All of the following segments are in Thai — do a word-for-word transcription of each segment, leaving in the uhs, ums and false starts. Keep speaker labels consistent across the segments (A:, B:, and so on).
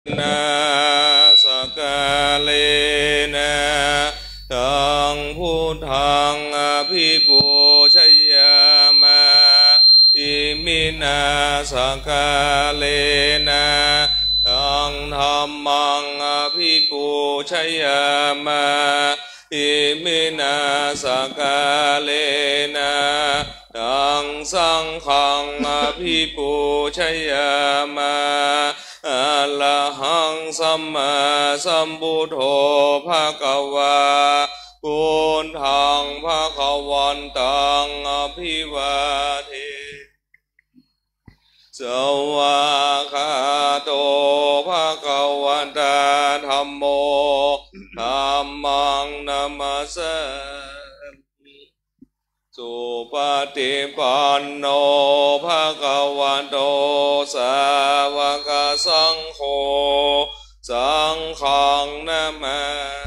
A: นาสกาเลนะทังพุทธังอภิปูชยามะอิมินาสกาเลนะทังธัมมังอภิปูชยามะอิมินาสกาเลนะทังสังฆังอภิปูชยามะอะระหังสัมมาสัมพุทโธภะคะวะพุทธังภะคะวันตังอภิวาเทสวากขาโตภะคะวันตาธัมโมธัมมังนัมมัสสามิสุปฏิปันโนภะคะวันโตสาวกสังโฆสังฆังนะมา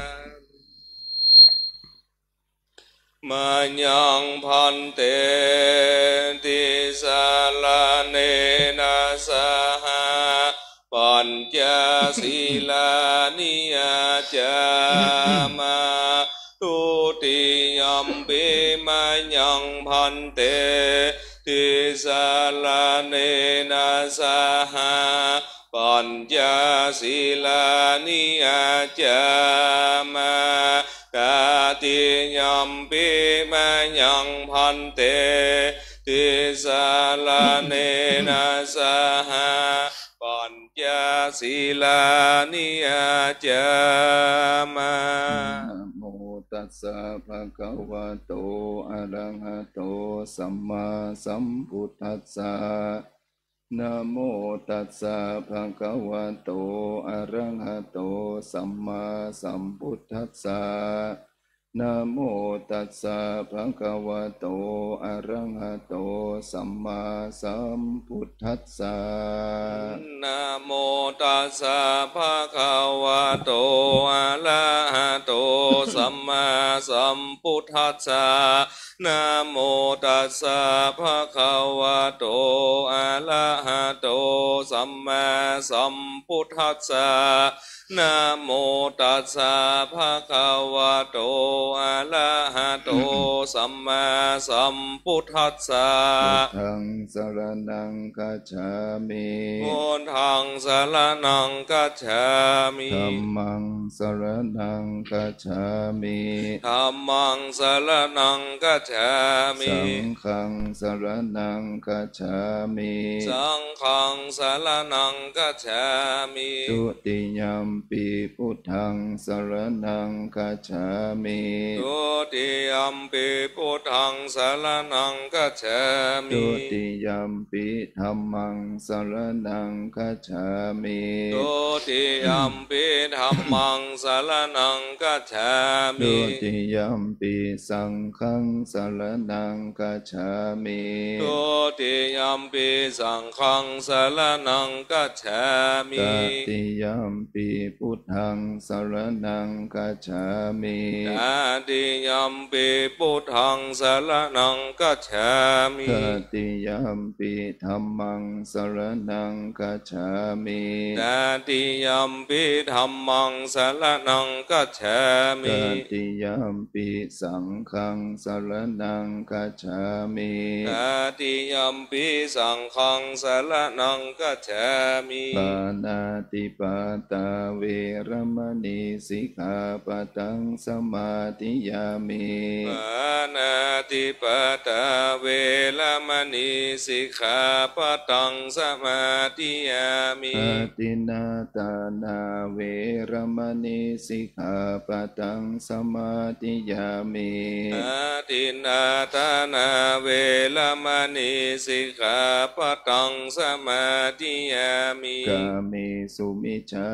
A: มัญญังพันเตติสาลาเนนะสหปัญจศีลานิยจามะทุติยัมปิมัญญังพันเตติสาลาเนนะสหปัญจศีลานิยจามะกาติยัมปิมัญญังพันเตติสาลาเนนะสหปัญจศีลานิยจามะนะโมตัสสะภะคะวะโตอะระหะโตสัมมาสัมพุทธัสสะนะโมตัสสะภะคะวะโตอะระหะโตสัมมาสัมพุทธัสสะนะโมตัสสะภะคะวะโตอะระหะโตสัมมาสัมพุทธัสสะนะโมตัสสะภะคะวะโตอะระหะโตสัมมาสัมพุทธัสสะนะโมตัสสะภะคะวะโตอะระหะโตสัมมาสัมพุทธัสสะนะโมตัสสะภะคะวะโตอะระหะโตสัมมาสัมพุทธัสสะพุทธังสรณังคัจฉามิพุทธังสรณังคัจฉามิธัมมังสรณังคัจฉามิธัมมังสรณังคัจฉามิสังฆังสรณังคัจฉามิสังฆังสรณังคัจฉามิทุติยัมปิพุทธังสรณังคัจฉามิทุติยัมปิพุทธังสรณังคัจฉามิทุติยัมปิธัมมังสรณังคัจฉามิทุติยัมปิธัมมังสรณังคัจฉามิทุติยัมปิสังฆังสรณังคัจฉามิทุติยัมปิสังฆังสรณังคัจฉามิตติยัมปิพุทธังสรณังคัจฉามิตติยัมปิพุทธังสรณังคัจฉามิตติยัมปิธัมมังสรณังคัจฉามิตติยัมปิธัมมังสรณังคัจฉามิตติยัมปิสังฆังสรณังคัจฉามิตติยัมปิสังฆังสรณังคัจฉามิปานาติปาตาเวรมณีสิกขาปะทังสมาธิยามิปานาติปาตาเวรมณีสิกขาปะทังสมาธิยามิปตินาตานาเวรมณีสิกขาปะทังสมาธิยามิปตินาตานาเวรมณีสิกขาปะทังสมาธิยามิกามิสุมิจฉาจา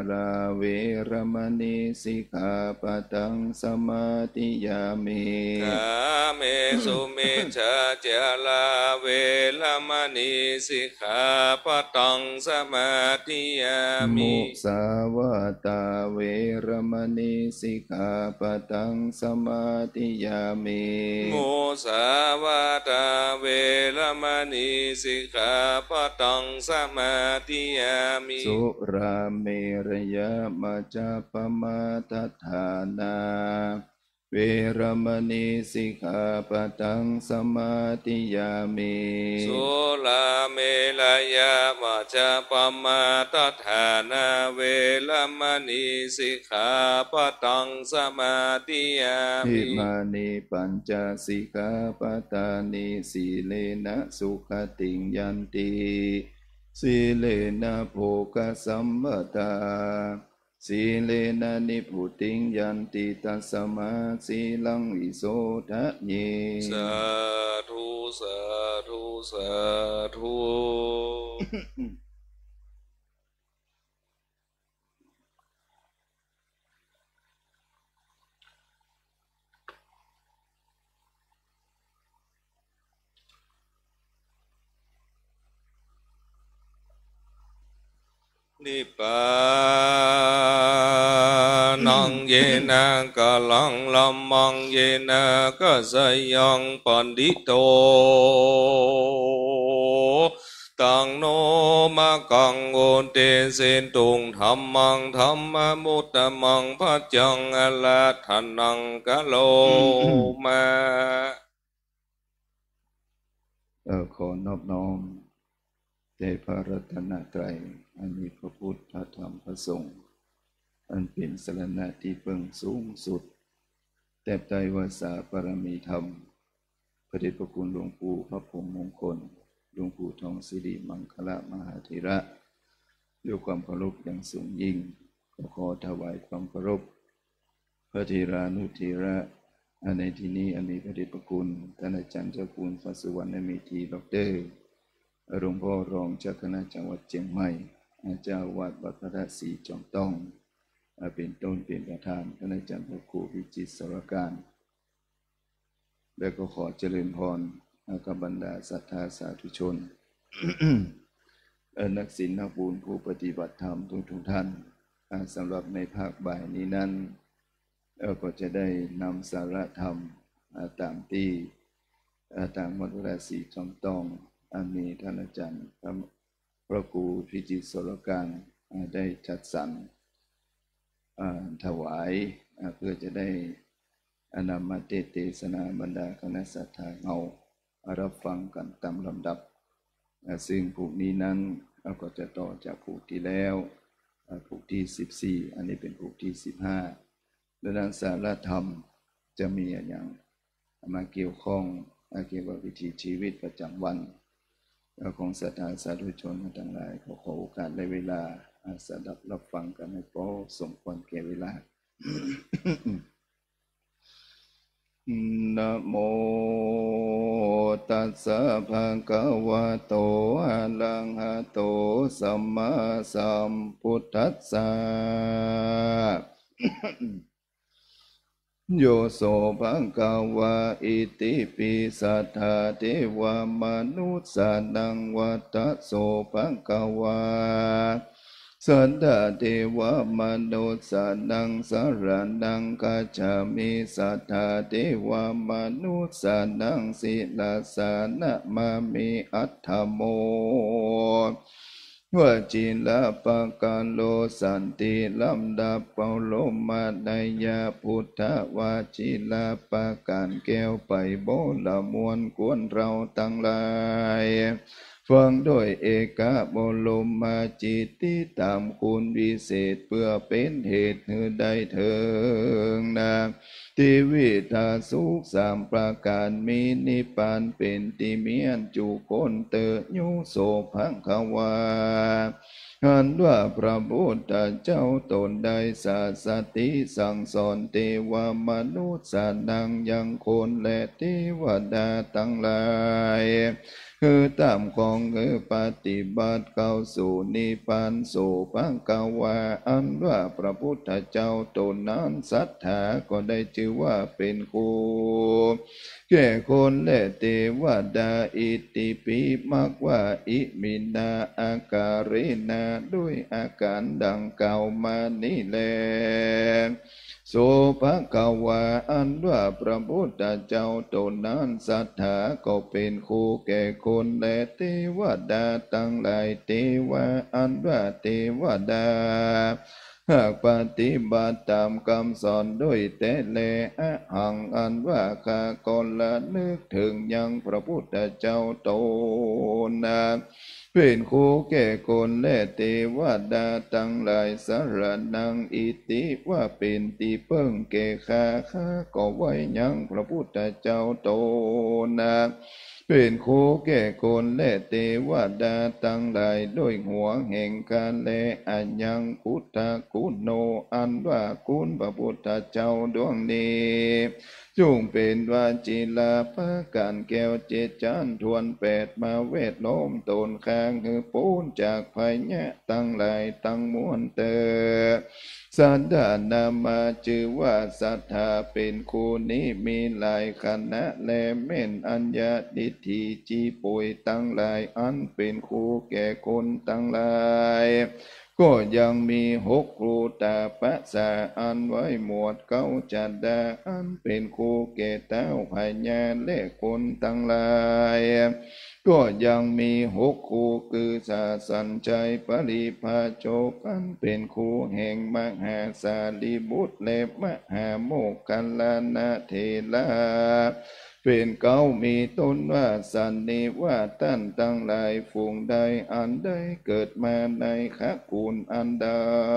B: ราเวรมณีสิกขาปะทังสมาธิยามิ
A: กาเมสุมิจฉาจาลาเวรมณีสิกขาปะทังสมาธิยามิ
B: มุสาวาตาเวรมณีสิกขาปะทังสมาธิยามิ
A: มุสาวาตาเวรมณีสิกขาปะทังสมาธิยามิ
B: สุราเมรยมัจจปมาทัฏฐานาเวรมณีสิกขาปะทังสมาธิยามิ
A: สุราเมรยมัจจปมาทัฏฐานาเวรมณีสิกขาปะทังสมาธิยามิ
B: อิมานิปัญจสิกขาปทานิสีเลนะสุขติงยันติสีเลนะโภคสัมปทาสีเลนะนิพุติงยันติตัสสมาสีลังวิโสทะเย
A: สาธุสาธุสาธุนิพพานังเยนะกะลังลัมมังเยนะกัสสยังปันดิโตตังโนมะกังโอเตเสนตุงธัมมังธัมมมุตตมังภัจจังอลาทันนังกะโลมา
B: เออขอนอบน้อมแด่พระรัตนตรัยอันมีพระพุทธพระธรรมพระสงฆ์อันเป็นสรณะที่เพิ่งสูงสุดแต่ใจวาสาปรมีธรรมพระเดชพระคุณหลวงปู่พระพรหมมงคลหลวงปู่ทองสิริมังคละมหาเถระด้วยความเคารพอย่างสูงยิ่งขอขอถวายความเคารพพระเถรานุเถระอันในที่นี้อันมีพระเดชพระคุณท่านอาจารย์เจ้าคุณพระสุวรรณเมธีดอกเตอร์หลวงพ่อรองเจ้าคณะจังหวัดเชียงใหม่อาจารย์วัดวัดพระศรีจอมต้องเป็นต้นเป็นประธานท่านอาจารย์พระครูวิจิตรสรการและก็ขอเจริญพรกับบรรดาศรัทธาสาธุชน นักศีลนักบุญผู้ปฏิบัติธรรมทุกทุกท่านสำหรับในภาคบ่ายนี้นั้นเราก็จะได้นำสาระธรรมตามที่ทางวัดพระศรีจอมต้องมีท่านอาจารย์พระครูพิจิตรสรการได้จัดสรรถวายเพื่อจะได้นำมาเทศนาบรรดาคณะสัตยาเงารับฟังกันตามลำดับซึ่งผูกนี้นั้นเราก็จะต่อจากผูกที่แล้วผูกที่สิบสี่อันนี้เป็นผูกที่สิบห้าดังนั้นสาระธรรมจะมีอย่างมาเกี่ยวข้องเกี่ยวกับวิถีชีวิตประจำวันของศรัทธาสาธุชนทั้งหลายขอขอโอกาสและเวลาสดับรับฟังกันให้พอสมควรแก่เวลา นะโมตัสสะภะคะวะโตอะระหะโตสัมมาสัมพุทธัสสะ โยโสภะคะวะอิติปิสัทธาเทวมนุสสานังวัฏฏโสภะคะวะสัทธาเทวมนุสสานังสรณังคัจฉามิสัทธาเทวมนุสสานังศิลาสานะมามิอัตถโมวจิลปะกาโลสันติลำดับเปาโลมาไดยาพุทธวาจิลปะการแก้วไปโบละมวลกวนเราตั้งหลายฟังโดยเอกะบรมจิตติตามคุณวิเศษเพื่อเป็นเหตุให้ได้เถิงนะทีวิทาสุขสามประการมีนิพพานเป็นติเมียนจุคนเตยุโสภังควาอันว่าพระพุทธเจ้าตนได้ศาสติสั่งสอนเทวมนุษย์สัตว์ดังยังคนและเทวดาทั้งหลายคือตามของคือปฏิบัติเข้าสู่นิพพานสู่พังกวาอันว่าพระพุทธเจ้าตนนั้นศรัทธาก็ได้ชื่อว่าเป็นครูแก่คนและเทวดาอิติปิมักว่าอิมินาอาการินาด้วยอาการดังเก่ามานี่แลโสภกวาอันว่าพระพุทธเจ้าตนนั้นศรัทธาก็เป็นครูแก่คนและเทวดาทั้งหลายเทวาอันว่าเทวดาหากปฏิบัติตามคำสอนด้วยแต่แลอะหังอันว่าข้าก่อนละนึกถึงยังพระพุทธเจ้าตนนะเป็นครูแก่คนและเทวดาทั้งหลายสารนังอิติว่าเป็นที่เพิ่งแก่ข้าข้าก็ไว้ยังพระพุทธเจ้าตนนะเป็นครูแก่คนและเทวดาทั้งหลายด้วยหัวแห่งการและอัญญังพุทธคุณโนอันว่าคุณพระพุทธเจ้าดวงนี้จงเป็นวาจิลาภการแก้วเจจานทวนแปดมาเวทล้อมตนข้างคือปูนจากภัยแยะตั้งหลายตั้งมวลเตอสันดานามาชื่อว่าศรัทธาเป็นคูนี้มีหลายคณะและเม่นอัญญาดิทีจีปุยตั้งหลายอันเป็นครูแก่คนตั้งหลายก็ยังมีหกครูตาปะสาอันไว้หมวดเก้าจัดดาอันเป็นครูแก่เต้าพญาและคนตั้งหลายก็ยังมีหกครูคือสาสัญชัยปริภาโชกอันเป็นครูแห่งมหาสาลีบุตรและมหาโมกขัลลานะเทลาเป็นเก้ามีต้นว่าสันนิว่าท่านตั้งหลายฝูงใดอันใดเกิดมาในขักคูณอันใด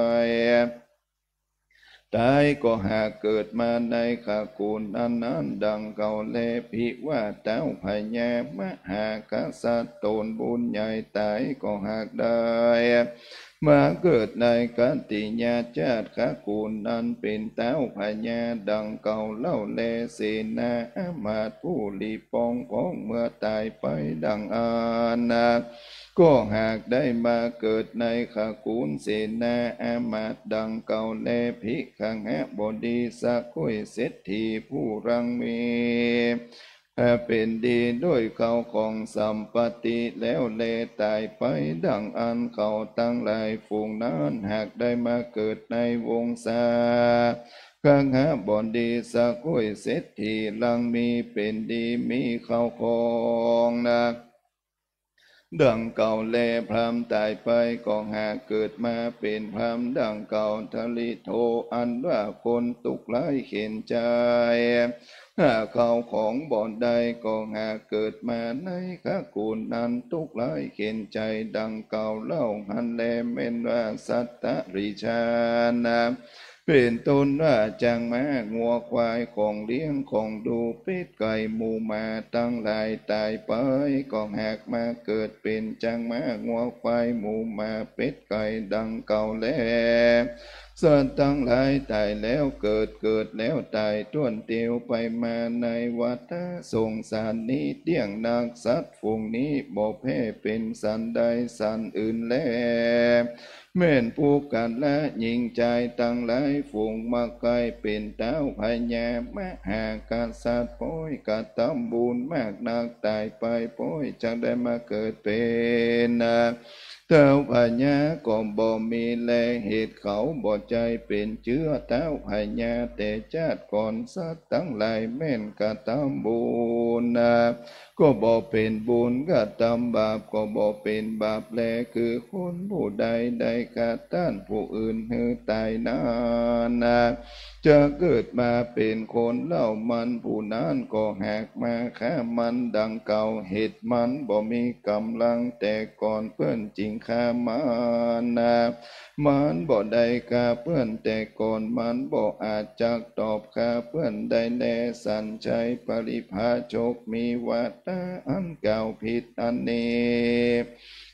B: ตายก็หากเกิดมาในขักคูณอันนั้นดังเก่าแลพิว่าเต้าพญามหากษัตริย์ตนบุญใหญ่ตายก็หากได้มาเกิดในกัตติญาชาติขักคูณนั้นเป็นเต้าพญาดังเก่าเล่าแลเสนาอามาตย์ผู้ลีปองพ้องเมื่อตายไปดังอานาก็หากได้มาเกิดในขักคูณเสนาอามาตย์ดังเก่าแลภิกขังหบดีสักคุยเศรษฐีผู้รังมีเป็นดีด้วยเขาของสัมปติแล้วเลตายไปดังอันเขาตั้งหลายฝูงนั้นหากได้มาเกิดในวงศาขังหบดีสักคุยเศรษฐีลังมีเป็นดีมีเขาของนะดังเก่าแลพรามตายไปก็หากเกิดมาเป็นพรามดังเก่าทะลิโทอันว่าคนตุกไล่เข็นใจหากเขาของบ่อนใดก็หากเกิดมาในขักคูณนั้นตุกไล่เข็นใจดังเก่าเล่าหันแลเม่นว่าสัตตริชานาเป็นต้นว่าจังม้างัวควายของเลี้ยงของดูเป็ดไก่หมูหมาตั้งหลายตายไปก็หากมาเกิดเป็นจังม้างัวควายหมูหมาเป็ดไก่ดังเก่าแล้วส่วนตั้งหลายตายแล้วเกิดเกิดแล้วตายต้วนเตียวไปมาในวัฏสงสารนี้เดี่ยงนักสัตว์ฝูงนี้บ่แพ้เป็นสันใดสันอื่นแล้วแม่นผู้กันละยิงใจตั้งหลายฝูงมาไกลเป็นเต้าพญามหากษัตริย์ป้อยกะตำบุญมากนักตายไปป้อยจังได้มาเกิดเป็นเต้าพญาก็บ่มีแลเหตุเขาบ่ใจเป็นเชื้อเต้าพญาแต่ชาติก่อนสัตว์ทั้งหลายแม่นกะตำบุญก็บ่เป็นบุญกะทำบาปก็บ่เป็นบาปแลคือคนผู้ใดได้กะต้านผู้อื่นให้ตายนานจะเกิดมาเป็นคนเล่ามันผู้นั้นก็แหกมาฆ่ามันดังเก่าเหตุมันบ่มีกำลังแต่ก่อนเพื่อนจริงฆ่ามันนะมันบ่ได้ฆ่าเพื่อนแต่ก่อนมันบ่อาจจักตอบฆ่าเพื่อนได้แลสัญชัยปริภาโชคมีวัฏฏะอันเก่าผิดอันนี้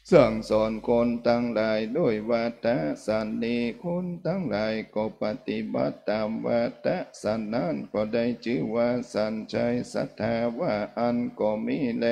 B: สั่งสอนคนทั้งหลายด้วยวาทะสันนิคนทั้งหลายก็ปฏิบัติตามวาทะสันนั้นก็ได้ชื่อว่าสันใจศรัทธาว่าอันก็มีแล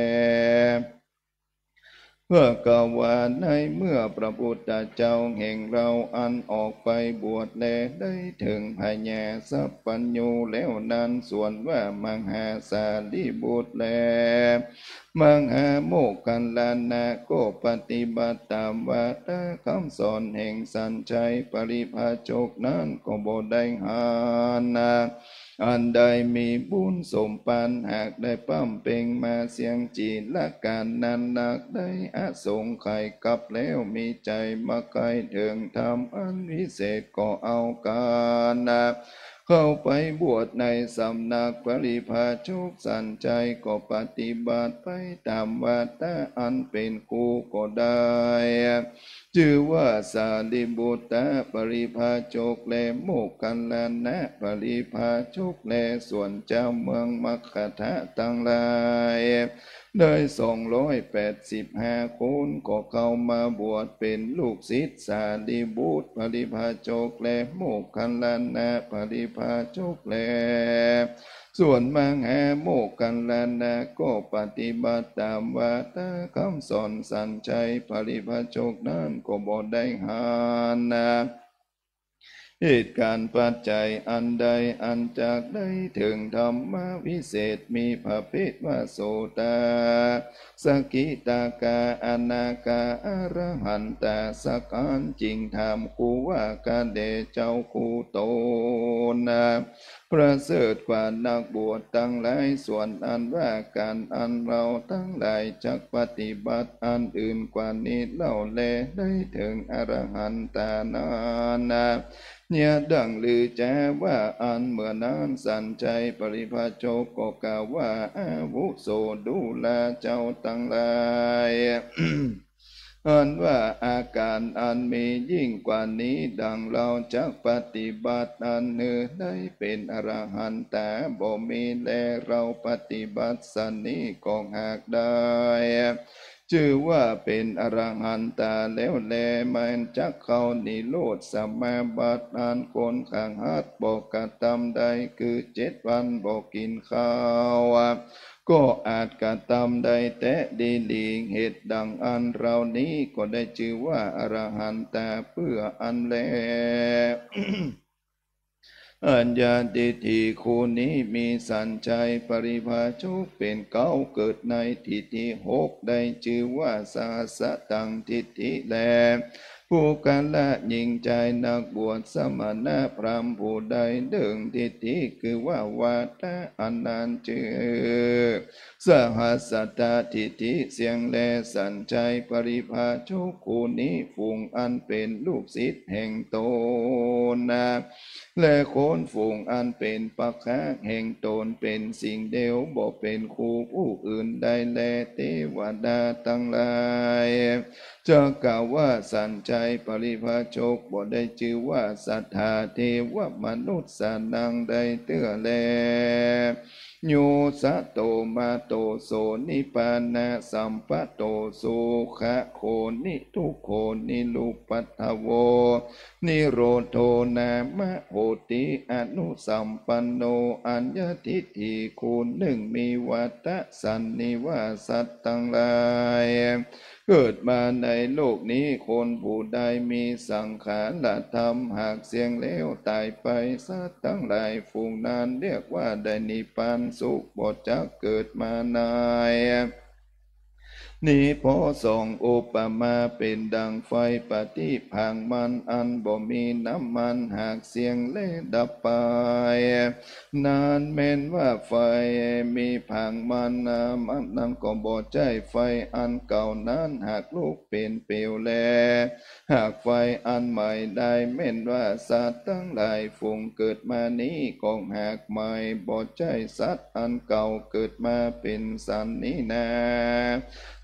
B: เพื่อกล่าวว่าในเมื่อพระพุทธเจ้าแห่งเราอันออกไปบวชแลได้ถึงพญาสัพพัญญูแล้วนั้นส่วนว่ามหาสารีบุตรแลมหาโมคคัลลานะก็ปฏิบัติตามวาทะคำสอนแห่งสัญชัยปริภาชกนั้นก็บ่ได้หานาอันใดมีบุญสมปันหากได้ปั้มเป่งมาเสียงจีละการนั้นนักได้อาสงไขยกับแล้วมีใจมาไกลถึงธรรมอันวิเศษก็เอาการนะเข้าไปบวชในสำนักปริภาชกสันใจก็ปฏิบัติไปตามวาทะอันเป็นกูก็ได้ชื่อว่าสารีบุตรปริภาชกแลโมคคัลลานะปริภาชกแลส่วนเจ้าเมืองมัคคะทะทั้งหลายได้สองร้อยแปดสิบห้าคนก็เข้ามาบวชเป็นลูกศิษย์สารีบุตรปริภาชกแลโมคคัลลานะปริภาชกแลส่วนมหาโมคคัลลานะก็ปฏิบัติตามวาทะคำสอนสัญชัยปริภาชกนั้นก็บ่ได้หานะเหตุการณ์ปัจจัยอันใดอันจากได้ถึงธรรมวิเศษมีพระเพทว่าโสตาสกิตากาอนาคาอรหันตาสักอันจริงธรรมกูว่ากาเดเจ้าคูโตนะประเสริฐกว่านักบวชทั้งหลายส่วนอันว่าการอันเราทั้งหลายจักปฏิบัติอันอื่นกว่านี้เล่าแลได้ถึงอรหันตานานะเนี่ยดังลือแจ้ว่าอันเมื่อนั้นสันใจปริภาชกก็กล่าวว่าอาวุโสดูแลเจ้าทั้งหลาย อันว่าอาการอันมียิ่งกว่านี้ดังเราจักปฏิบัติอันเนื้อได้เป็นอรหันต์แต่บ่มีแลเราปฏิบัติสันนี้ก็หากได้ชื่อว่าเป็นอรหันตาแล้วแลมันจักเข้านิโรธสมาบัติอันคนข้างหัดบอกกระทำได้คือเจ็ดวันบอกกินข้าวก็อาจกระทำได้แต่ดีลีเหตุดังอันเรานี้ก็ได้ชื่อว่าอรหันตาเพื่ออันแล อัญญาทิฏฐิคูนี้มีสัญชัยปริภาชกเป็นเก้าเกิดในทิฏฐิหกได้ชื่อว่าสาสะตังทิฏฐิแลผู้กันละยิ่งใจนักบวชสมณะพราหมณ์ผู้ใดเดิงทิฏฐิคือว่าวาทะอันนั้นชื่อสหัสตทิฏฐิเสียงแลสัญชัยปริภาชกคูนี้ฝูงอันเป็นลูกศิษย์แห่งตนนะและโคนฝูงอันเป็นปักขะแห่งตนเป็นสิ่งเดียวบ่เป็นคู่ผู้อื่นใดแลเทวดาทั้งหลายจะกล่าวว่าสัญชัยปริภาชกบ่ได้ชื่อว่าสัทธาเทวมนุษย์สานังได้เตื้อแลโยสะโตมาโตโสนิปานะสัมปะโตสุขะโคนิทุกโคนิลุปัตถโวนิโรโธนามะโหติอนุสัมปันโนอัญญทิฏฐิคูณหนึ่งมีวัตตะสันนิวาสัตทั้งหลายเกิดมาในโลกนี้คนผู้ใดมีสังขารธรรมหากเสียงแล้วตายไปสัตว์ทั้งหลายฝูงนั้นเรียกว่าได้นิพพานสุขบ่จักเกิดมานายนี่พอสองอุปมาเป็นดังไฟปฏิพังมันอันบ่มีน้ำมันหากเสียงเล่ดับไปนานแม้นว่าไฟมีพังมันมันนั้นก็บ่ใจไฟอันเก่านั้นหากลุกเป็นเปลวแลหากไฟอันใหม่ได้แม้นว่าสัตว์ทั้งหลายฝูงเกิดมานี้ก็หากใหม่บ่ใจสัตว์อันเก่าเกิดมาเป็นสันนี้นาส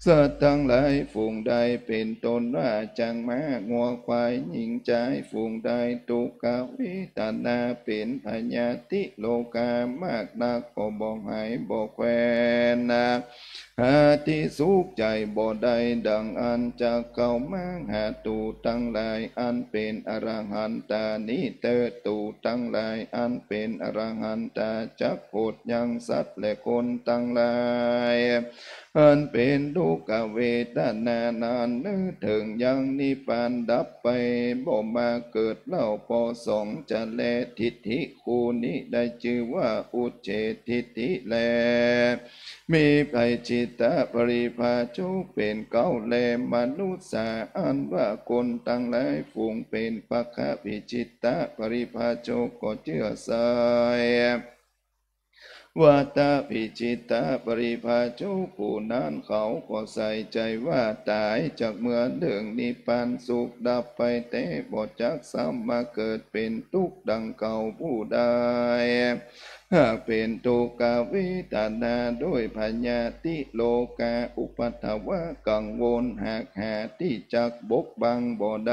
B: สัตว์ทั้งหลายฝูงใดเป็นตนว่าจังม้างัวควายหญิงใจฝูงใดตุกาวิตานาเป็นพญาติโลกามากนักก็บ่หายบ่แควนนาหาที่สุขใจบ่ได้ดังอันจะเข้ามาหาตูทั้งหลายอันเป็นอรหันตานิเตตูทั้งหลายอันเป็นอรหันตาจักโพดยังสัตว์และคนทั้งหลายอันเป็นทุกขเวทนานานนึกถึงยังนิพพานดับไปบ่มาเกิดเล่าพอสองจะแลทิฏฐิคูนี้ได้ชื่อว่าอุเฉททิฏฐิแลมีภัยจิตตปริภาชุเป็นเก้าแลมนุษย์สาอันว่าคนตั้งหลายฝูงเป็นปัคคะปิจิตตปริภาชุก็เชื่อสายวัตตปิจิตตปริภาชุผู้นั้นเขาก็ใส่ใจว่าตายจากเมื่อเรื่องนิพพานสุขดับไปแต่บ่จักซ้ำมาเกิดเป็นทุกข์ดังเก่าผู้ใดหากเป็นทุกขเวทนาโดยพญาติโลกาอุปัฏฐวะกังวลหากหาที่จักบกบังบ่ได้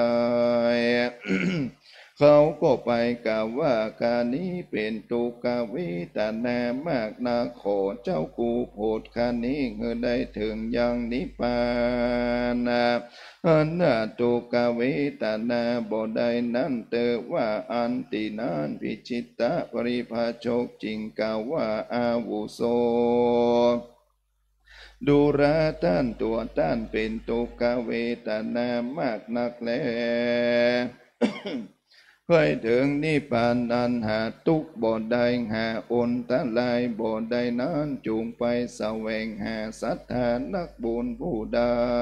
B: เขาก็ไปกล่าวว่าการนี้เป็นทุกขเวทนามากนาขอเจ้ากูโพดการนี้เงือได้ถึงยังนิพพานอันนาทุกขเวทนาบ่ได้นั้นเตอว่าอันตินานพิจิตตปริภาชกจริงกล่าวว่าอาวุโสดูราท่านตัวท่านเป็นทุกขเวทนามากนักแล ให้ถึงนิพพานอันหาทุกข์บ่ได้หาอนตะลายบ่ได้นั้นจูงไปแสวงหาศรัทธานักบุญผู้ใด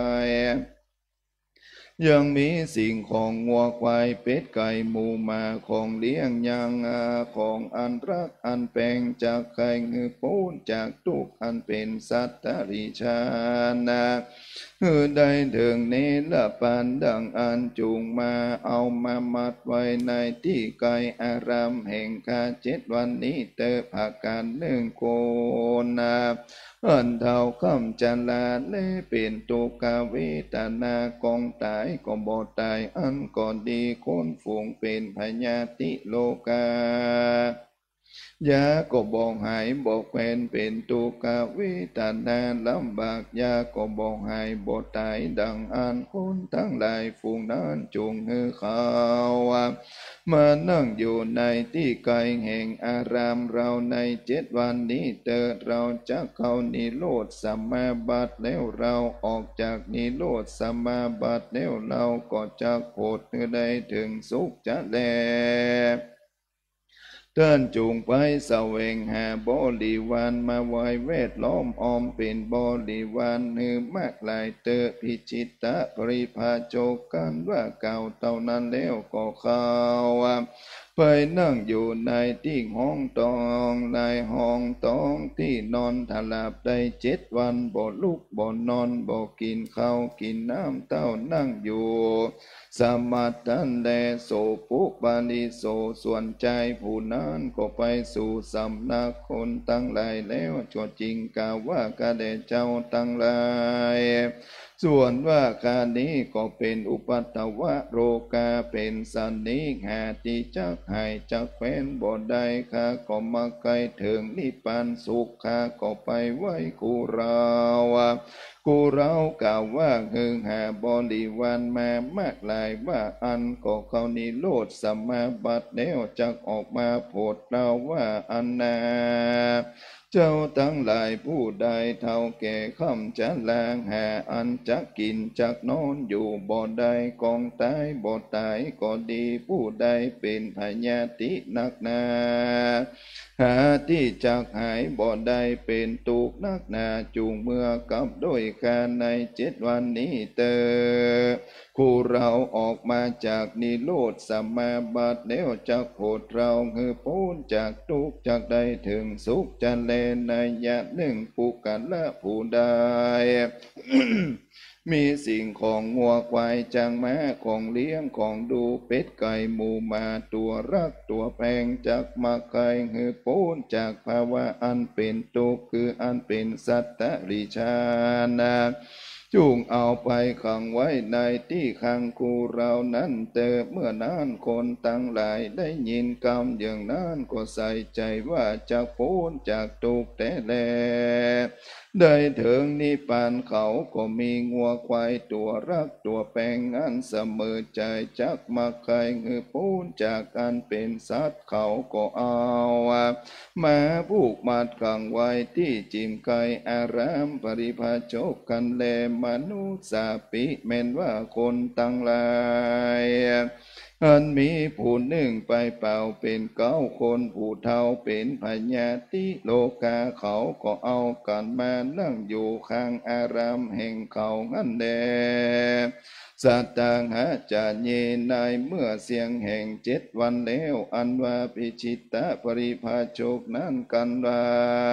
B: ยังมีสิ่งของงัวควายเป็ดไก่หมูหมาของเลี้ยงยังอาของอันรักอันแปลงจากไข่เงือปูนจากทุกอันเป็นสัตตริชานาเฮือได้ถึงเนรปานดังอันจูงมาเอามามัดไว้ในที่ไกลอารามแห่งคาเจ็ดวันนี้เตอผักการหนึ่งโกนาอันเท่าคำจันลาเลเป็นตุกาเวทนากองตายก็บ่ตายอันก่อนดีคนฝูงเป็นพญาติโลกายาก็บอกหายบอกแควนเป็นตุกาเวทนาลำบากยาก็บอกหายบ่ตายดังอันคนทั้งหลายฝูงนั้นจงฮือเขามานั่งอยู่ในที่ไกลแห่งอารามเราในเจ็ดวันนี้เติดเราจะเข้านิโรธสัมมาบัติแล้วเราออกจากนิโรธสัมมาบัติแล้วเราก็จะโผดได้ถึงสุขจะแลเตือนจูงไปแสวงหาบริวารมาไว้เวทล้อมอ้อมเป็นบริวารนือมากหลายเตอพิจิตตปริภาโจกันว่าเก่าเท่านั้นแล้วก็เข้าไปนั่งอยู่ในที่ห้องตองในห้องตองที่นอนถลาบได้เจ็ดวันบ่ลุกบ่นอนบ่กินข้าวกินน้ำเต้านั่งอยู่สมาทันแลโสปุบาลิโสส่วนใจผู้นั้นก็ไปสู่สำนักคนตั้งหลายแล้วจวดจริงกล่าวว่ากาเดเจ้าตั้งหลายส่วนว่าการนี้ก็เป็นอุปัตตวะโรกาเป็นสันนิหาติจักหายจักแฟนบ่ได้ข้าก็มาไกลถึงนิพพานสุขข้าก็ไปไว้กูเรากูเรากล่าวว่าหึงหาบริวารมามากหลายว่าอันก็เขานิโรธสัมมาบัติแล้วจักออกมาโพดเราว่าอันนาเจ้าทั้งหลายผู้ใดเท่าแก่คำจะลางหาอันจักกินจักนอนอยู่บ่ได้กองตายบ่ตายก็ดีผู้ใดเป็นพญาตินักหนาหาที่จักหายบ่ได้เป็นตุกนักหนาจูงเมื่อกับด้วยการในเจ็ดวันนี้เตอคู่เราออกมาจากนิโรธสัมมาบัติแล้วจักโพดเราคือพ้นจากทุกข์จักได้ถึงสุขจะแลในยะหนึ่งผู้กันละผู้ใด มีสิ่งของงัวควายจางม้าของเลี้ยงของดูเป็ดไก่หมูมาตัวรักตัวแพงจากมาไกลหือพ้นจากภาวะอันเป็นทุกข์คืออันเป็นสัตตริชานาจูงเอาไปขังไว้ในที่ขังคูเรานั้นแต่เมื่อนั้นคนตั้งหลายได้ยินคำอย่างนั้นก็ใส่ใจว่าจากพ้นจากทุกข์แต่แลได้ถึงนิพพานเขาก็มีงัวควายตัวรักตัวแปลงอันเสมอใจจักมาใครเงือพ้นจากการเป็นสัตว์เขาก็เอามาผูกมัดขังไว้ที่จิมไกอารามปริภาชกกันแลมนุษย์สาปิแม้นว่าคนตั้งหลายอันมีผู้หนึ่งไปเป่าเป็นเก้าคนผู้เท่าเป็นพญาติโลกาเขาก็เอากันมานั่งอยู่ข้างอารามแห่งเขางั้นแลสัตตังหาจาเยนายเมื่อเสียงแห่งเจ็ดวันแล้วอันว่าพิชิตตปริภาชกนั้นกันว่า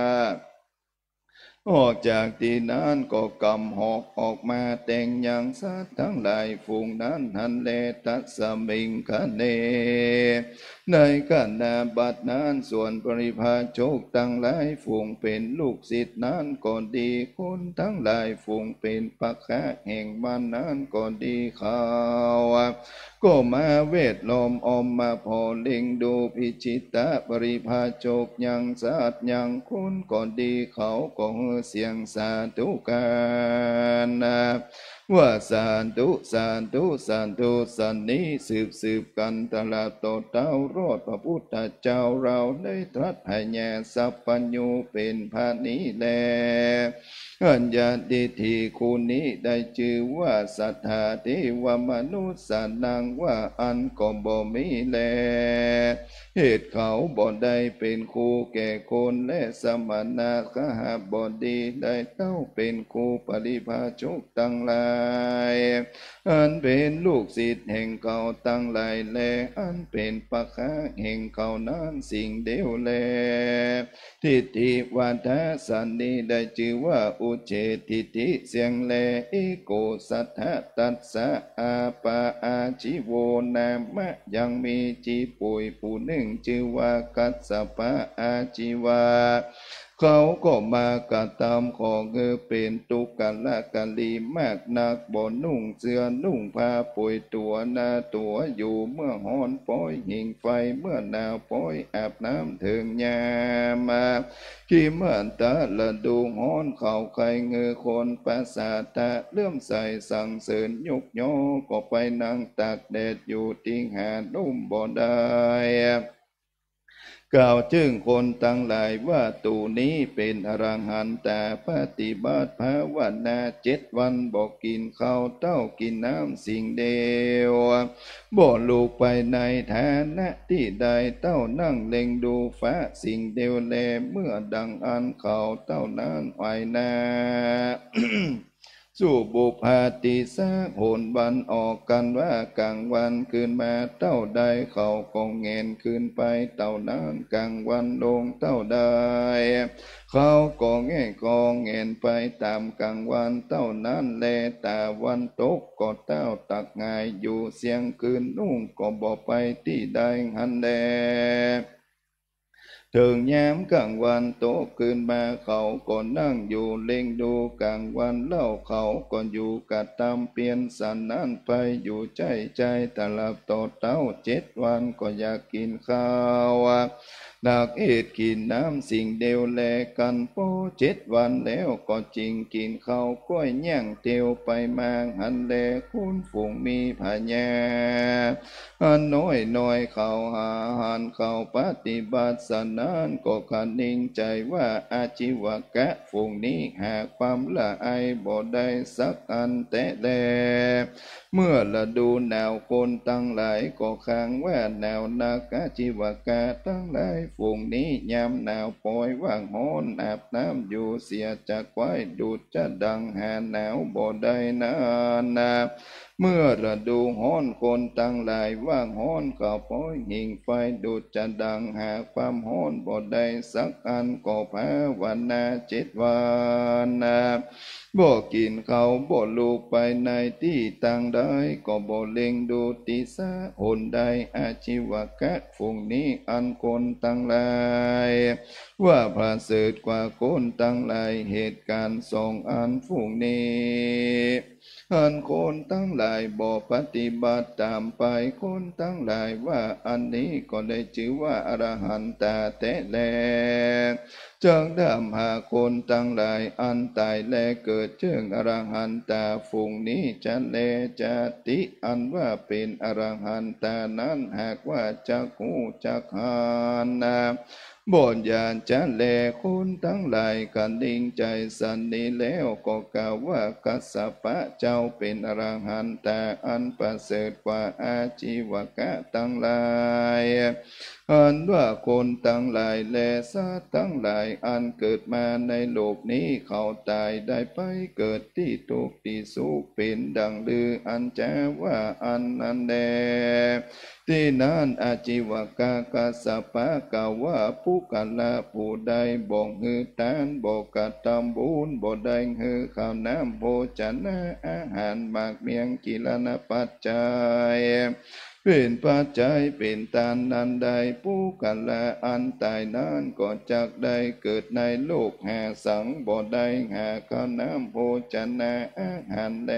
B: ออกจากที่นั้นก็กำหอกออกมาแต่งอย่างสัตว์ทั้งหลายฝูงนั้นหันเลตัสมิงคะเนในขณะบัดนั้นส่วนปริภาชกทั้งหลายฝูงเป็นลูกศิษย์นั้นก็ดีคนทั้งหลายฝูงเป็นปักขะแห่งบ้านนั้นก็ดีเขาก็มาเวทลมอมมาพอเล็งดูพิชิตตปริภาชกยังสัตว์ยังคนก็ดีเขาก็เสียงสาธุกันว่าสาธุสาธุสาธุสันนี้สืบสืบกันตลอดต่อเต้ารอดพระพุทธเจ้าเราได้ตรัสให้แย่สัพพัญญูเป็นพานิแลอัญญาติทีคูนี้ได้ชื่อว่าสัทธาเทวมนุษย์สานังว่าอันก็บ่มีแลเหตุเขาบ่ได้เป็นครูแก่คนและสมณะขหบดีได้เต้าเป็นครูปริภาชกตั้งหลายอันเป็นลูกศิษย์แห่งเขาตั้งหลายแลอันเป็นปักขะแห่งเขานั้นสิ่งเดียวแลทิฏฐิวาทะสันนี้ได้ชื่อว่าอุเฉทิฏฐิเสียงแลอิโกสัทธะตัสสะอาปาอาชิโวนามะยังมีจีปุยผู้หนึ่งชื่อว่ากัสสปะอาชิวาเขาก็มากระทำของเงอเป็นตุกะละกะลีมากนักบ่นุ่งเสื้อนุ่งผ้าป่วยตัวนาตัวอยู่เมื่อฮ้อนป้อยหิ่งไฟเมื่อหนาวป้อยอาบน้ำถึงยามมาขี้เมื่อตาละดูฮ้อนเขาใครเงอคนภาษาตะเลื่อมใสสั่งเสริญยกย่อก็ไปนั่งตากแดดอยู่ทิ้งหานุ่มบ่ได้กล่าวจึงคนตั้งหลายว่าตูนี้เป็นอรหันต์แต่ปฏิบัติภาวนาเจ็ดวันบอกกินข้าวเต้ากินน้ำสิ่งเดียวบ่ลูกไปในฐานะที่ใดเต้านั่งเล็งดูฟ้าสิ่งเดียวแลเมื่อดังอันเขาเต้านั้นไหวนา สู่บุพาติสาโหนบันออกกันว่ากลางวันคืนมาเต้าใดเขาคงเงินคืนไปเต้านั้นกลางวันลงเต้าใดเขาก็แง่กองเงินไปตามกลางวันเต้านั้นแลแต่วันตกก็เต้าตักงายอยู่เสียงคืนนุ่งก็บอกไปที่ใดหันแลถึงยามกลางวันโตขึ้นมาเขาก็นั่งอยู่เล็งดูกลางวันเล่าเขาก็อยู่กัดตามเปลี่ยนสันนั้นไปอยู่ใจใจตลับต่อเต้าเจ็ดวันก็อยากกินข้าวดักเอ็ดกินน้ำสิ่งเดียวแลกันโปเจ็ดวันแล้วก็จริงกินข้าวก้อยย่างเตียวไปมาหันแลคุณฝูงมีพญาอันน้อยน้อยเขาหาหันเขาปฏิบัติสนานก็คันนิ่งใจว่าอาชีวกะฝูงนี้หาความละอายบ่ได้สักอันแต่แลเมื่อละดูหนาวคนตั้งหลายก็ค้างว่าหนาวนักอาชีวกะตั้งหลายฝูงนี้ยามหนาวปล่อยว่างฮ้อนอาบน้ำอยู่เสียจากไว้ดูดจะดังหาหนาวบ่ได้นานนาเมื่อฤดูฮ้อนคนตั้งหลายว่างฮ้อนก็ปล่อยหิ่งไฟดูดจะดังหาความฮ้อนบ่ได้สักอันก็ภาวนาเจ็ดวันนะบ่กินเขาวบ่ลูกไปในที่ต่างใดก็บ่เล็งดูติสาหนใดอาชีวกะฝูงนี้อันคนตั้งหลายว่าประเสริฐกว่าคนตั้งหลายเหตุการณ์สองอันฝูงนี้อันคนตั้งหลายบ่ปฏิบัติตามไปคนตั้งหลายว่าอันนี้ก็ได้ชื่อว่าอรหันตาแท้แลจังดำหาคนตั้งหลายอันตายแลเกิดเชิงอรหันตาฝูงนี้จะแลจะติอันว่าเป็นอรหันตานั้นหากว่าจักหูจักหานนาบ่ญาณจะแลคนทั้งหลายกันดิ่งใจสันนี้แล้วก็กล่าวว่ากัสสปะเจ้าเป็นอรหันตาอันประเสริฐกว่าอาชีวกะทั้งหลายอันว่าคนทั้งหลายและสัตว์ทั้งหลายอันเกิดมาในโลกนี้เขาตายได้ไปเกิดที่ทุกข์ที่สุขเป็นดังลืออันจะว่าอันนั้นแลที่นั้นอาชีวกะกัสสปะกล่าวว่าผู้กันละผู้ใดบ่ฮือทานบ่กฐำบุญบ่ได้ฮือข้าวน้ำโภชนะอาหารมากเมียงกิลนปัจจัยเป็นปัจจัยเป็นทานนั้นใดผู้กันละอันตายนั้นก็จักได้เกิดในโลกหาสังบ่ได้หาข้าวน้ำโภชนะอาหารแล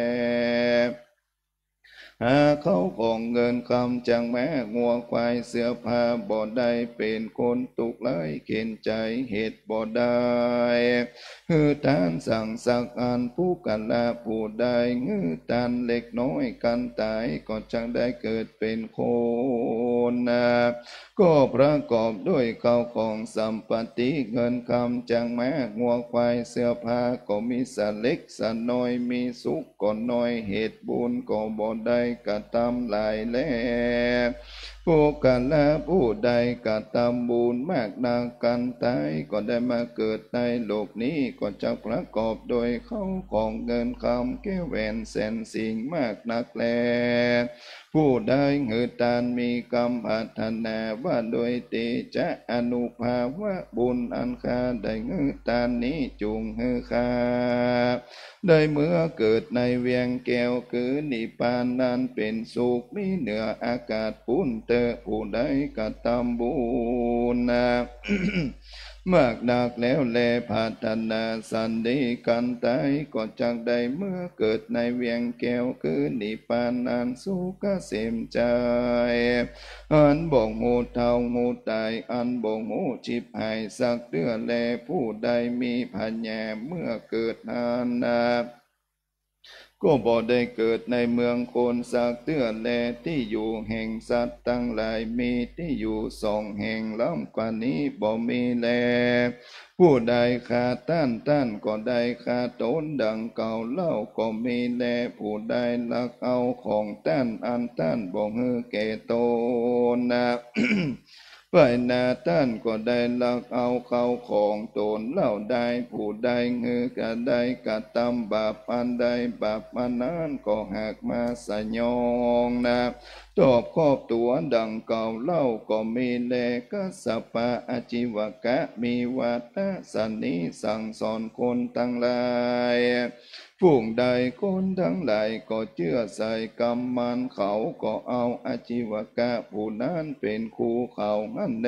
B: หาเขาของเงินคำจังแม้งัวควายเสื้อผ้าบ่ได้เป็นคนตุกไล่เข็นใจเหตุบ่ได้ฮือทานสั่งสักอันผู้กันละผู้ใดฮือทานเล็กน้อยกันตายก็จังได้เกิดเป็นคนนะก็ประกอบด้วยข้าวของสัมปติเงินคำจังแม้งัวควายเสื้อผ้าก็มีสัตว์เล็กสัตว์น้อยมีสุขก็น้อยเหตุบุญก็บ่ได้กระทำหลายแลผู้กันละผู้ใดกระทำบุญมากนักกันตายก็ได้มาเกิดในโลกนี้ก็จะประกอบโดยเข้าของเงินคำแก้วแหวนแสนสิ่งมากนักแลผู้ใดหือทานมีกรรมพัฒนาว่าโดยเตจะอนุภาวะบุญอันคาได้หือทานนี้จุงหือคาได้เมื่อเกิดในเวียงแก้วคือนิพพานนั้นเป็นสุขมีเหนืออากาศปุ่นเตอผู้ใดกระทำบุญนะ มากนักแล้วแลพัฒนาสันติกันตายก็จักได้เมื่อเกิดในเวียงแก้วคือนิพพานนั้นสุขเกษมใจอันบ่งหูเท่าหูตายอันบ่งหูชิบหายสักเดือแลผู้ใดมีปัญญาเมื่อเกิดนานนาก็บ่ได้เกิดในเมืองโคนสักเตือนแลที่อยู่แห่งสัตว์ตั้งหลายมีที่อยู่สองแห่งล้ำกว่านี้บ่มีแลผู้ใดขาดต้านต้านก็ได้ขาดตนดังเก่าเล่าก็มีแลผู้ใดลักเอาของต้านอันต้านบ่ฮือแก่ตนนะ ฝ่ายนาท่านก็ได้ลักเอาเข้าของตนเล่าได้ผู้ใดเงือกะได้กระทำบาปอันใดบาปอันนั้นก็หากมาสยองนะตอบครอบตัวดังเก่าเล่าก็มีแลกัสสปะอาชีวกะมีวัตตะสันนิสั่งสอนคนทั้งหลายผู้ใดคนทั้งหลายก็เชื่อใส่กรรมมันเขาก็เอาอาชีวกะผู้นั้นเป็นครูเขานั่นแล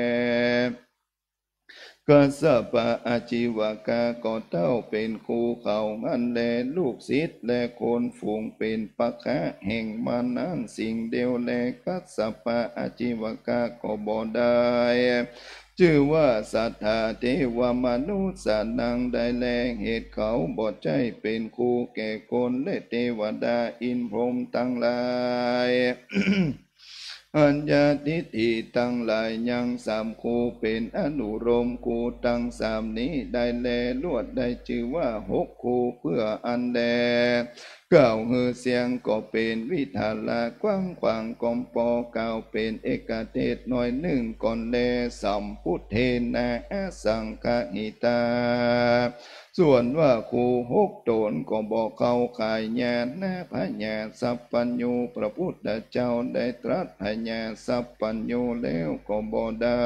B: กัสสปะอาชีวกะก็เต้าเป็นครูเขานั่นแลลูกศิษย์และคนฝูงเป็นปักขะแห่งมันนั้นสิ่งเดียวแลกัสสปะอาชีวกะก็บ่ได้ชื่อว่าสัทธาเทวมนุษย์สัตว์นังได้แลเหตุเขาบ่ใจเป็นครูแก่คนและเทวดาอินพรหมทั้งหลาย อัญญาทิฏฐิทั้งหลายยังสามคูเป็นอนุโลมคูทั้งสามนี้ได้แลลวดได้ชื่อว่าหกคูเพื่ออันแลเก้าฮือเสียงก็เป็นวิธาลากว้างขวางกอมปอเก้าเป็นเอกเทศน้อยหนึ่งก่อนแลสัมพุทเทนะสังฆหิตาส่วนว่าครูหกโตนก็บอกเขาขายญาณนะพญาสัพพัญญูพระพุทธเจ้าได้ตรัสพญาสัพพัญญูแล้วก็บ่ได้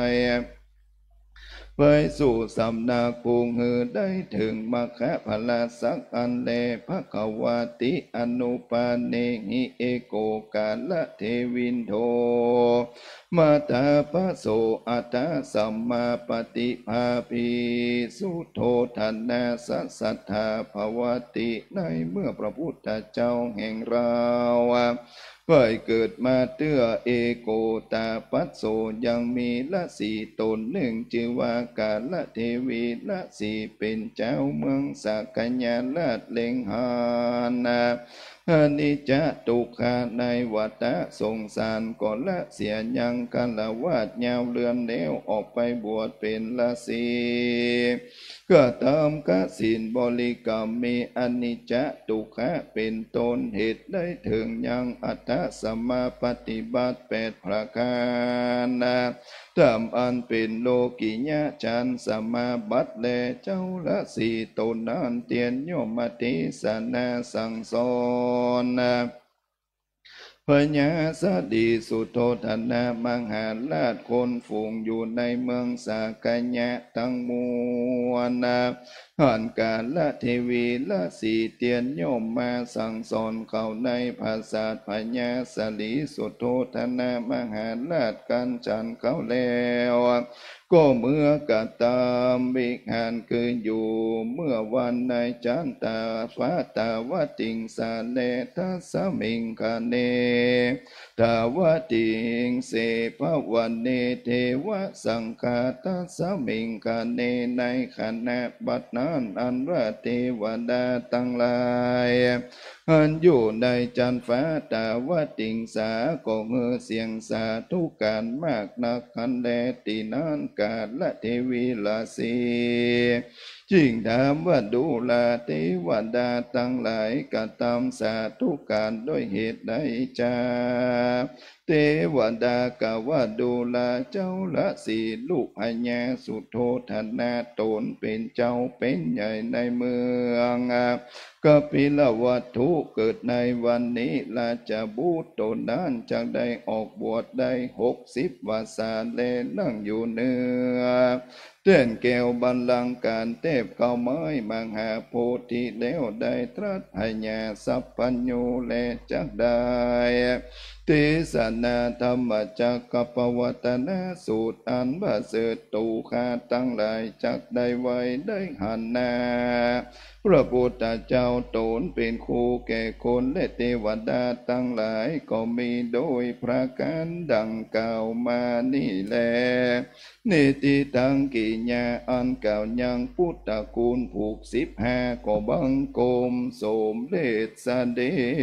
B: ไปสู่สำนักภูงหือได้ถึงมรรคพลาสักอันเลภควาติอนุปาเนหิเอโกกาลเทวินโทมาตาปะโสอัตตาสัมมาปฏิภาปีสุโธทันนาสัสสัทธาภวติในเมื่อพระพุทธเจ้าแห่งเราไปเกิดมาเตื้อเอโกตาปัสโสยังมีละสีตนหนึ่งชื่อว่ากาลเทวีละสีเป็นเจ้าเมืองสักกัญญาลาดเลงหานาอนิจจตุกขาในวัฏสงสารก่อนละเสียยังกันละวาดยาวเลือนแล้วออกไปบวชเป็นละสีก็ตามกสินบริกรรมมีอนิจจตุกขาเป็นต้นเหตุได้ถึงยังอัตถสัมมาปฏิบัติแปดประการนะตามอันเป็นโลกิยะจันสมาบัติแลเจ้าละสีตนนั้นเตียนโยมติสนาสังสอนนะพญาสดีสุโธธนามหาราชคนฝูงอยู่ในเมืองสากัญญะทั้งมวลนะหันกาลเทวีละสีเตียนโยมมาสั่งสอนเขาในภาษาพญาสลีสุโธธนามหาราชกันจันเขาแล้วก็เมื่อกตามบิหานคืออยู่เมื่อวันในจันตาฟ้าตาวติงสาเลทัสมิงคเนตาวติงเสภวันเนเทวสังฆาทัสมิงคเนในขณะบัดนั้นอันว่าเทวดาทั้งหลายอันอยู่ในจันฟ้าตาวติงสาก็เมื่อเสียงสาธุการมากนักขันแลตินานกาลเทวีลาสีจึงถามว่าดูลาเทวดาทั้งหลายกตามสาธุการด้วยเหตุใดจาเทวดากะว่าดูลาเจ้าละสีลูกพญาสุโธธนาตนเป็นเจ้าเป็นใหญ่ในเมืองกปิลวัตถุเกิดในวันนี้ลาจะบูตตนนั้นจักได้ออกบวชได้หกสิบวาสาเลนั่งอยู่เนื้อเต้นแก้วบัลลังก์การเทพเก้าไม้มหาโพธิแล้วได้ตรัสพญาสัพพัญญูและจักได้ติสนาธรรมจักกปวัตนาสูตรอันบาเสดตูขาตั้งหลายจักได้ไว้ได้หันนาพระพุทธเจ้าตนเป็นครูแก่คนและเทวดาทั้งหลายก็มีโดยประการดังกล่าวมานี่แลนิติตังกิญญาอันกล่าวยังพุทธกูลผูกสิบห้าก็บังกรมสมเด็จสเด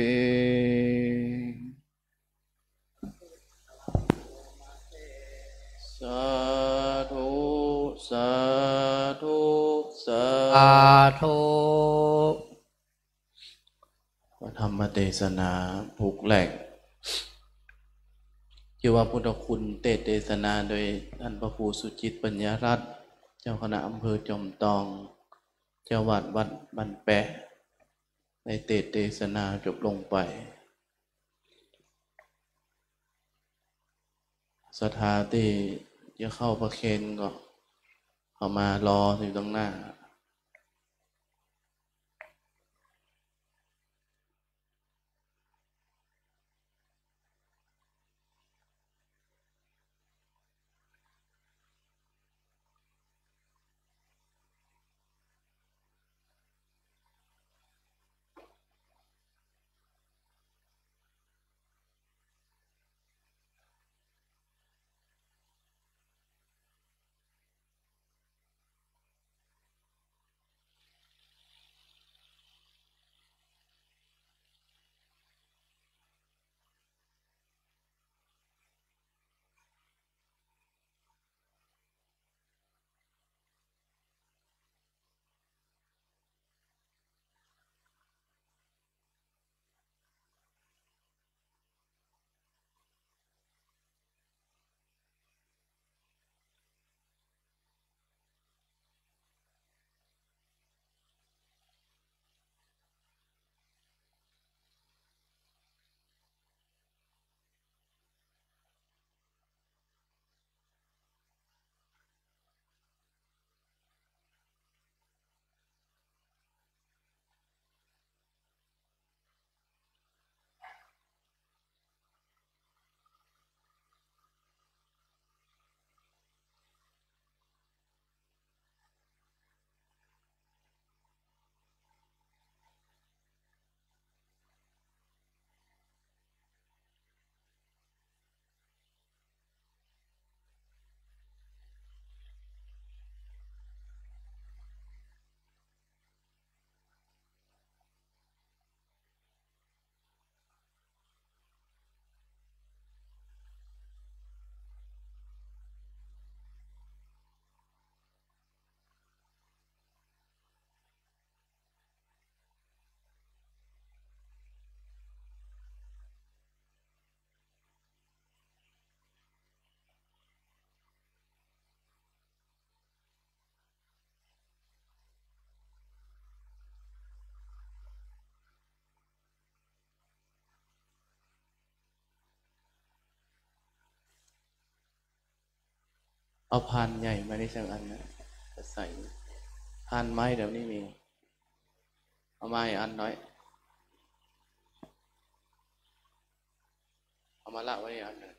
A: สาธุสาธุสาธุพระธรรมเทศนาผูกแหลกชื่อว่าพุทธคุณเทศเทศนาโดยท่านพระครูสุจิตปัญญารัตน์เจ้าคณะอำเภอจอมตองเจ้าวัดวัดบันแปะในเทศเทศนาจบลงไปสถานที่จะเข้าประเคนก็เข้ามารออยู่ตรงหน้า
C: เอาพานใหญ่มาได้สักอันนะจะใส่พานไม้เดี๋ยวนี้มีเอาไม้อันน้อยเอามาละไว้อันหนึ่ง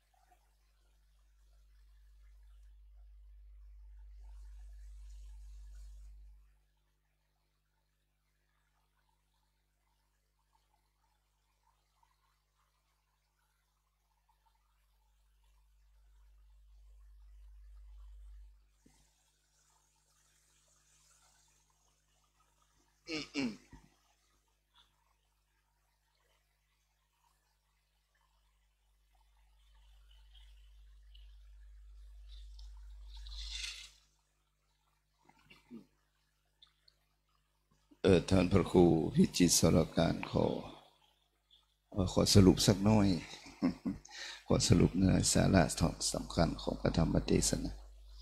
B: เออท่านพระครูพิจิตรสรการขอขอสรุปสักน้อยขอสรุปเนื้อสาระสำคัญของพระธรรมเทศนา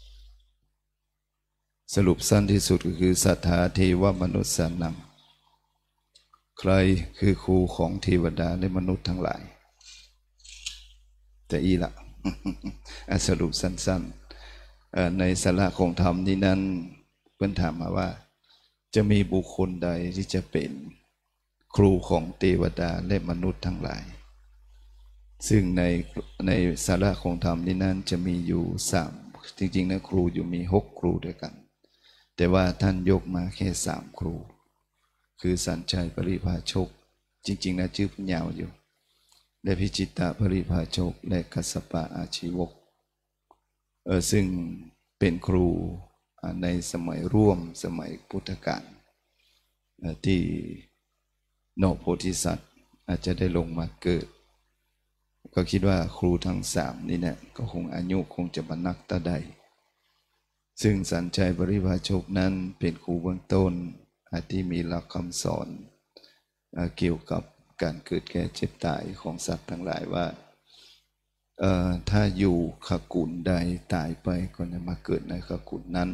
B: สรุปสั้นที่สุดก็คือสัทธาเทวมนุษย์สานังใครคือครูของเทวดาและมนุษย์ทั้งหลายแต่อีละสรุปสั้นๆในสาระของธรรมนี้นั้นเพื่อนถามมาว่าจะมีบุคคลใดที่จะเป็นครูของเทวดาและมนุษย์ทั้งหลายซึ่งในในสาระของธรรมนี้นั้นจะมีอยู่สามจริงๆนะครูอยู่มีหกครูด้วยกันแต่ว่าท่านยกมาแค่สามครูคือสัญชัยปริภาชกจริงๆนะชื่อพยาวอยู่และพิจิตตปริภาชกและกัสสปะอาชีวกเออซึ่งเป็นครูในสมัยร่วมสมัยพุทธกาลที่นอกโพธิสัตว์อาจจะได้ลงมาเกิดก็คิดว่าครูทั้งสามนี่เนี่ยก็คงอายุคงจะบรรนักตาใดซึ่งสัญชัยปริภาชกนั้นเป็นครูเบื้องต้นที่มีหลักคำสอนเกี่ยวกับการเกิดแก่เจ็บตายของสัตว์ทั้งหลายว่าถ้าอยู่ขกุลใดตายไปก็จะมาเกิดในขกุลนั้น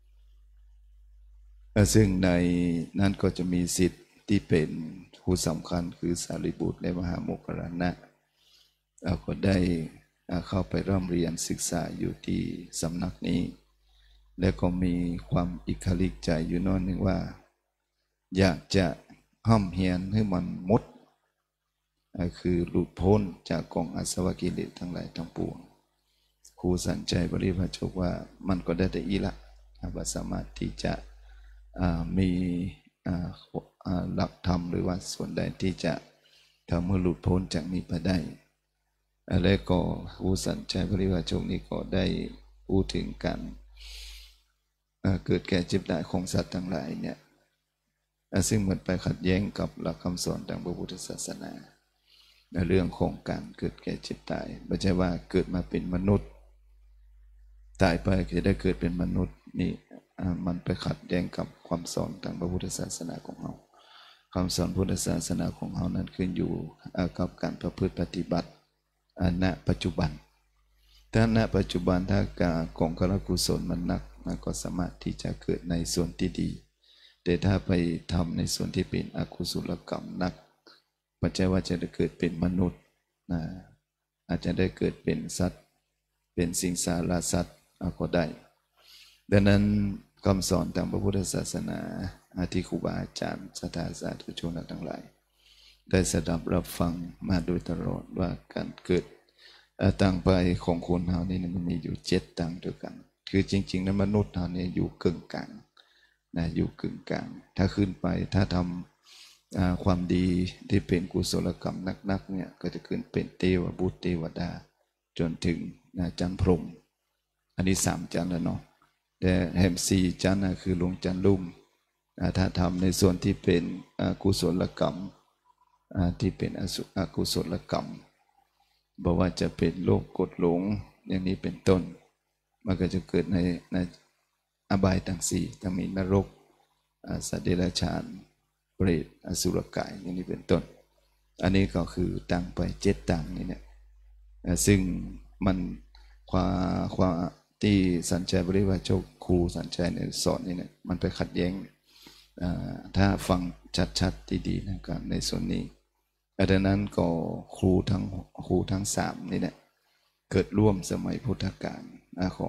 B: ซึ่งในนั้นก็จะมีสิทธิ์ที่เป็นผู้สำคัญคือสารีบุตรและมหาโมคคัลลานะก็ได้เข้าไปร่ำเรียนศึกษาอยู่ที่สำนักนี้และก็มีความอิคลิกใจอยู่นอนหนึ่งว่าอยากจะห้ามเฮียนให้มันหมดคือหลุดพ้นจากกองอาสวะกิเลสทั้งหลายทั้งปวงครูสัญชัยปริภาชกว่ามันก็ได้แต่อีละว่าสามารถที่จะมีหลักธรรมหรือว่าส่วนใดที่จะทำให้หลุดพ้นจากนี้ไปได้และก็ครูสัญชัยปริภาชกนี้ก็ได้พูดถึงการเกิดแก่เจ็บตายของสัตว์ทั้งหลายเนี่ยซึ่งมันไปขัดแย้งกับหลักคำสอนทางพระพุทธศาสนาในเรื่องของการเกิดแก่เจ็บตายไม่ใช่ว่าเกิดมาเป็นมนุษย์ตายไปจะได้เกิดเป็นมนุษย์นี่มันไปขัดแย้งกับความสอนทางพระพุทธศาสนาของเราคำสอนพุทธศาสนาของเรานั้นขึ้นอยู่กับการประพฤติปฏิบัติณปัจจุบันถ้าณปัจจุบันถ้ากากองกรกุศลมันนักมันก็สามารถที่จะเกิดในส่วนที่ดีแต่ถ้าไปทำในส่วนที่เป็นอกุศลกรรมนักปัจจัยว่าจะได้เกิดเป็นมนุษย์นะอาจจะได้เกิดเป็นสัตว์เป็นสิงสารสัตว์ก็ได้ดังนั้นคำสอนทางพระพุทธศาสนาที่ครูบาอาจารย์ศรัทธาสาธุชนทั้งหลายได้สดับรับฟังมาโดยตลอดว่าการเกิดต่างไปของคนเรานี่มันมีอยู่เจ็ดต่างด้วยกันคือจริงๆนั้นมนุษย์เราเนี่ยอยู่กึ่งกลางนะอยู่กึ่งกลางถ้าขึ้นไปถ้าทำความดีที่เป็นกุศลกรรมนักๆเนี่ยก็จะขึ้นเป็นเทวบุตรเทวดาจนถึงจันทร์พรหมอันนี้สามจันทร์แล้วเนาะแต่แห่งสี่จันทร์คือลงจันทร์ลุ่มถ้าทำในส่วนที่เป็นกุศลกรรมที่เป็นอกุศลกรรมบอกว่าจะเป็นโลภกดหลงอย่างนี้เป็นต้นมันก็จะเกิดในในอบายทั้งสี่ทั้งมีนรกสัตว์เดรัจฉานเปรตอสุรกายอย่างนี้เป็นต้นอันนี้ก็คือต่างไปเจ็ดต่างนี่เนี่ยซึ่งมันความความที่สัญชัยปริภาชกครูสัญชัยในสอนนี่เนี่ยมันไปขัดแย้งถ้าฟังชัดๆดีๆนะครับในส่วนนี้ดังนั้นก็ครูทั้งครูทั้งสามนี่เนี่ยเกิดร่วมสมัยพุทธกาลของ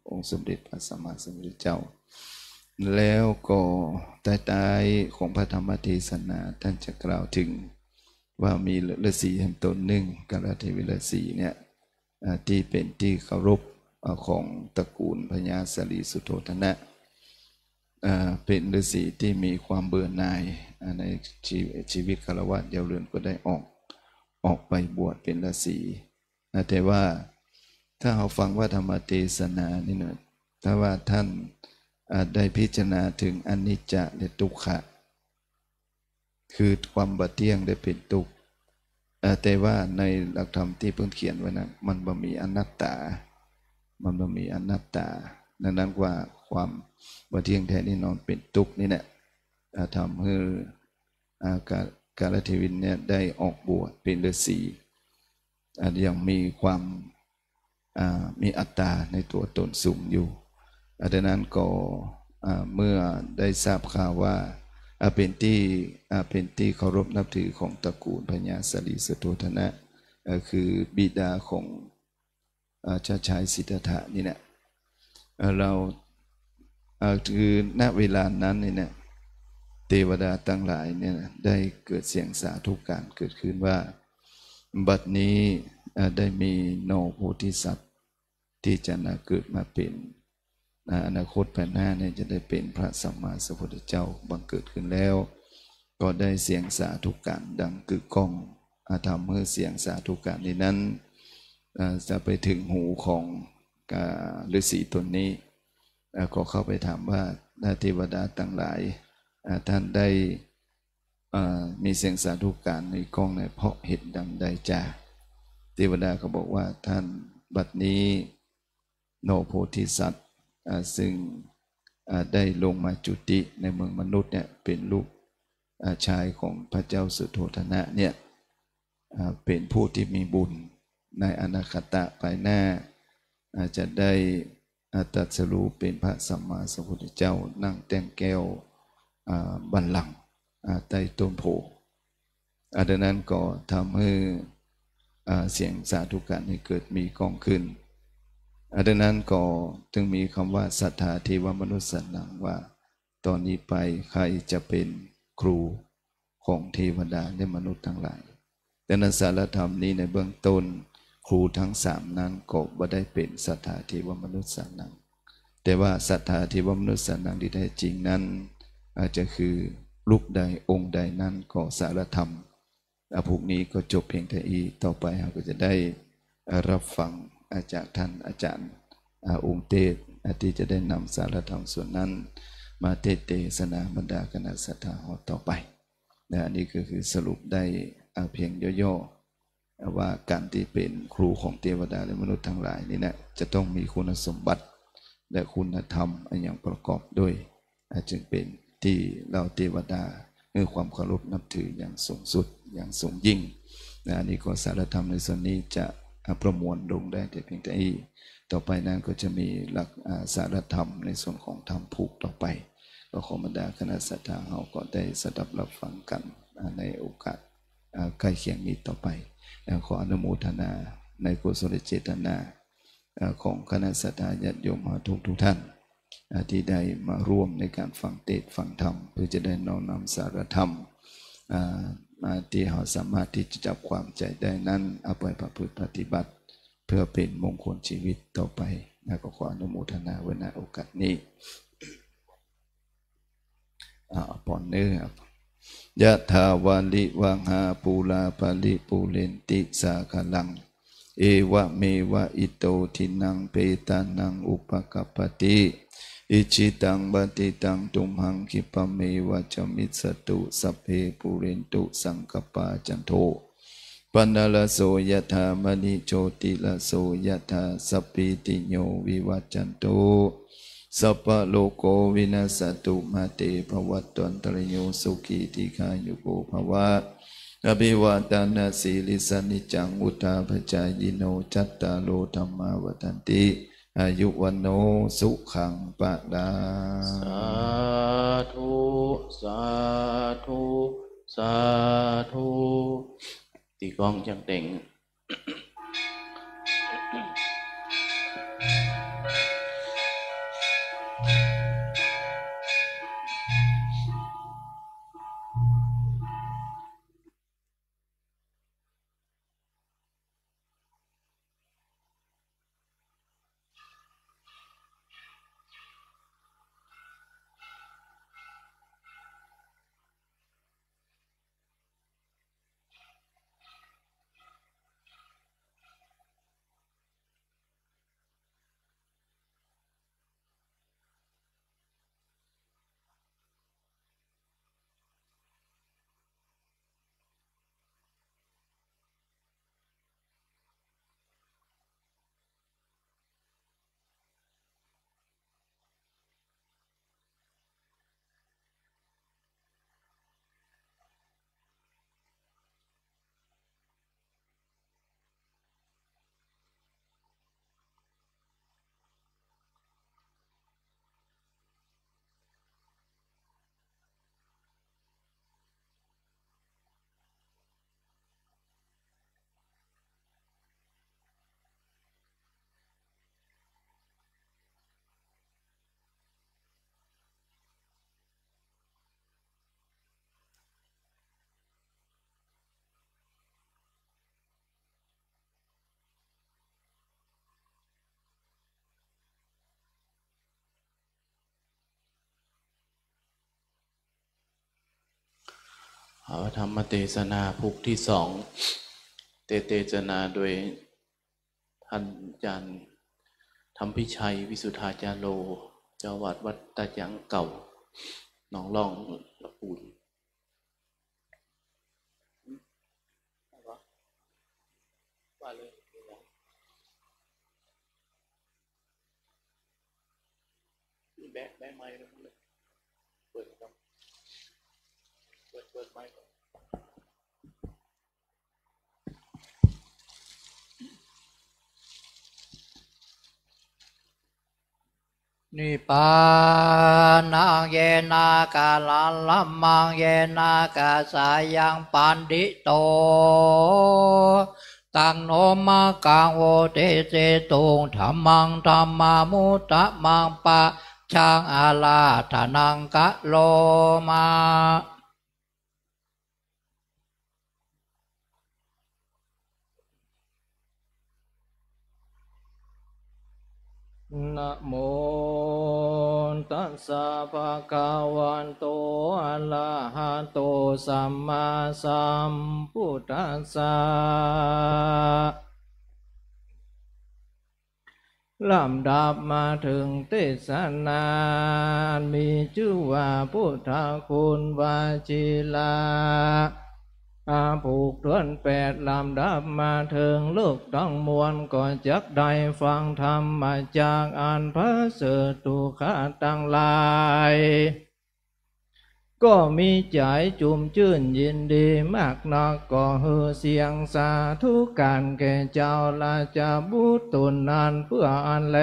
B: องค์สมเด็จพระสัมมาสัมพุทธเจ้าแล้วก็ใต้ๆของพระธรรมเทศนาท่านจะกล่าวถึงว่ามีฤาษีแห่งตนหนึ่งกาลเทวีฤาษีเนี่ยที่เป็นที่เคารพของตระกูลพญาสลีสุโธทนะเป็นฤาษีที่มีความเบื่อหน่ายในชีวิตฆราวาสเดียวเรือนก็ได้ออกออกไปบวชเป็นฤาษีแต่ว่าถ้าเราฟังว่าธรรมเทศนานี่นะถ้าว่าท่านได้พิจารณาถึงอนิจจและทุกขะคือความบัดเที่ยงได้เป็นทุกข์แต่ว่าในหลักธรรมที่เพิ่นเขียนไว้นั้นมันบ่มีอนัตตามันบ่มีอนัตตาดังนั้นว่าความบัดเที่ยงแท้แน่นอนเป็นทุกข์นี่แหละทำให้กาลเทวินเนี่ยได้ออกบวชเป็นฤาษียังมีความมีอัตตาในตัวตนสูงอยู่ดังนั้นก็เมื่อได้ทราบข่าวว่าเป็นที่เป็นที่เคารพนับถือของตระกูลพญาสลีสุโธทนะคือบิดาของเจ้าชายสิทธัตถะนี่เนี่ยเราคือณเวลานั้นเนี่ยเทวดาทั้งหลายเนี่ยได้เกิดเสียงสาธุการเกิดขึ้นว่าบัดนี้ได้มีโนโพธิสัตว์ที่จะน่าเกิดมาเป็นอนาคตภายหน้าเนี่ยจะได้เป็นพระสัมมาสัมพุทธเจ้าบังเกิดขึ้นแล้วก็ได้เสียงสาธุการดังกึกก้องทำให้เสียงสาธุการนี้นั้นจะไปถึงหูของฤาษีตนนี้ก็เข้าไปถามว่าเทวดาทั้งหลายท่านได้มีเสียงสาธุการในก้องในเพราะเหตุดังใดจ้าเทวดาก็บอกว่าท่านบัดนี้โนโพธิสัตว์ซึ่งได้ลงมาจุติในเมืองมนุษย์เนี่ยเป็นลูกชายของพระเจ้าสุโธทนะเนี่ยเป็นผู้ที่มีบุญในอนาคตภายหน้าอาจจะได้ตรัสรู้เป็นพระสัมมาสัมพุทธเจ้านั่งแต่งแก้วบัลลังก์ใต้ต้นโพดังนั้นก็ทำให้เสียงสาธุการให้เกิดมีก้องขึ้นดังนั้นก็จึงมีคำว่าสัทธาเทวมนุษย์สันนังว่าตอนนี้ไปใครจะเป็นครูของเทวดาและมนุษย์ทั้งหลายดังนั้นสารธรรมนี้ในเบื้องต้นครูทั้งสามนั้นก็บ่ได้เป็นสัทธาเทวมนุษย์สันนังแต่ว่าสัทธาเทวมนุษย์สันนังที่แท้จริงนั้นอาจจะคือรูปใดองค์ใดนั้นก็สารธรรมพวกนี้ก็จบเพียงเท่านี้ต่อไปเราก็จะได้รับฟังจากท่านอาจารย์องค์เทศที่จะได้นำสารธรรมส่วนนั้นมาเทศเทศนาบรรดาคณะสัทธาต่อไปนะนี่ก็คือสรุปได้เพียงย่อๆว่าการที่เป็นครูของเทวดาและมนุษย์ทั้งหลายนี่นะจะต้องมีคุณสมบัติและคุณธรรมอย่างประกอบด้วยจึงเป็นที่เราเทวดาให้ความเคารพนับถืออย่างสูงสุดอย่างสูงยิ่งนะนี่ก็สารธรรมในส่วนนี้จะประมวลลงได้แต่เพียงแต่นี้ต่อไปนั้นก็จะมีหลักสารธรรมในส่วนของธรรมผูกต่อไปก็ขอบรรดาคณะสัตยาเราก็ได้สดับรับฟังกันในโอกาสใกล้เคียงนี้ต่อไปขออนุโมทนาในกุศลเจตนาของคณะสัตยาญาติโยมทุกทุกท่านที่ได้มาร่วมในการฟังเทศน์ฟังธรรมเพื่อจะได้น้อมนำสารธรรมมาที่เราสามารถที่จะจับความใจได้นั้นเอาไปประพฤติปฏิบัติเพื่อเป็นมงคลชีวิตต่อไปนะก็ขออนุโมทนาไว้ณโอกาสนี้อ่าปอนเนื้อยะถาวาลิวังหาปูลาภลิปูเรนติสาคลังเอวะเมวะอิโตทินังเปตานังอุปกัปปติอิจิตังปฏิตังตุมหังคิปะเมวะจมิสสตุสัพเพปุเรนตุสังกปาจันโทปนะละโสยถามณิโชติละโสยถาสัพพิติโยวิวัจจันโตสัพพะโลกโควินาศตุมาเตภวัตวันตรโยสุขีติขายุโกภวะอภิวาทานาสีลิสานิจังอุทาภจายโนจัตตาโลธรรมาวทันติอายุวันโนสุขังปะดา
C: สาธุสาธุสาธุตีกลองจังเต่งพระธรรมเทศนาภูกที่สองเตเทศนาโดยท่านอาจารย์ธรรมพิชัยวิสุทธาจารโลเจ้าวัดวัดตาจังเก่าหนองล่องละปูนว่าเลยแบะแบะไม้เลยเปิดครับเปิดเปิดไม้ก่อน
D: นิปานังเยนากาลัลลัมมังเยนากาสายังปันดิโตตังโนมะกังโวเตเสตุงธัมมังธัมมามุตตะมังปะชังอาลาธนังกะโลมานะโมตัสสะภะคะวันโตอะระหะโตสัมมาสัมพุทธัสสะลำดับมาถึงเทศนามีชื่อว่าพุทธคุณวชิลาอาผูกทวนแปดลำดับมาถึงโลกทั้งมวลก็จักได้ฟังธรรมมาจากอันพระเสตุขะตั้งหลายก็มีใจจุ่มชื่นยินดีมากนักก็ฮือเสียงสาธุการแก่เจ้าราชบุตรตุนนั้นเพื่ออันแล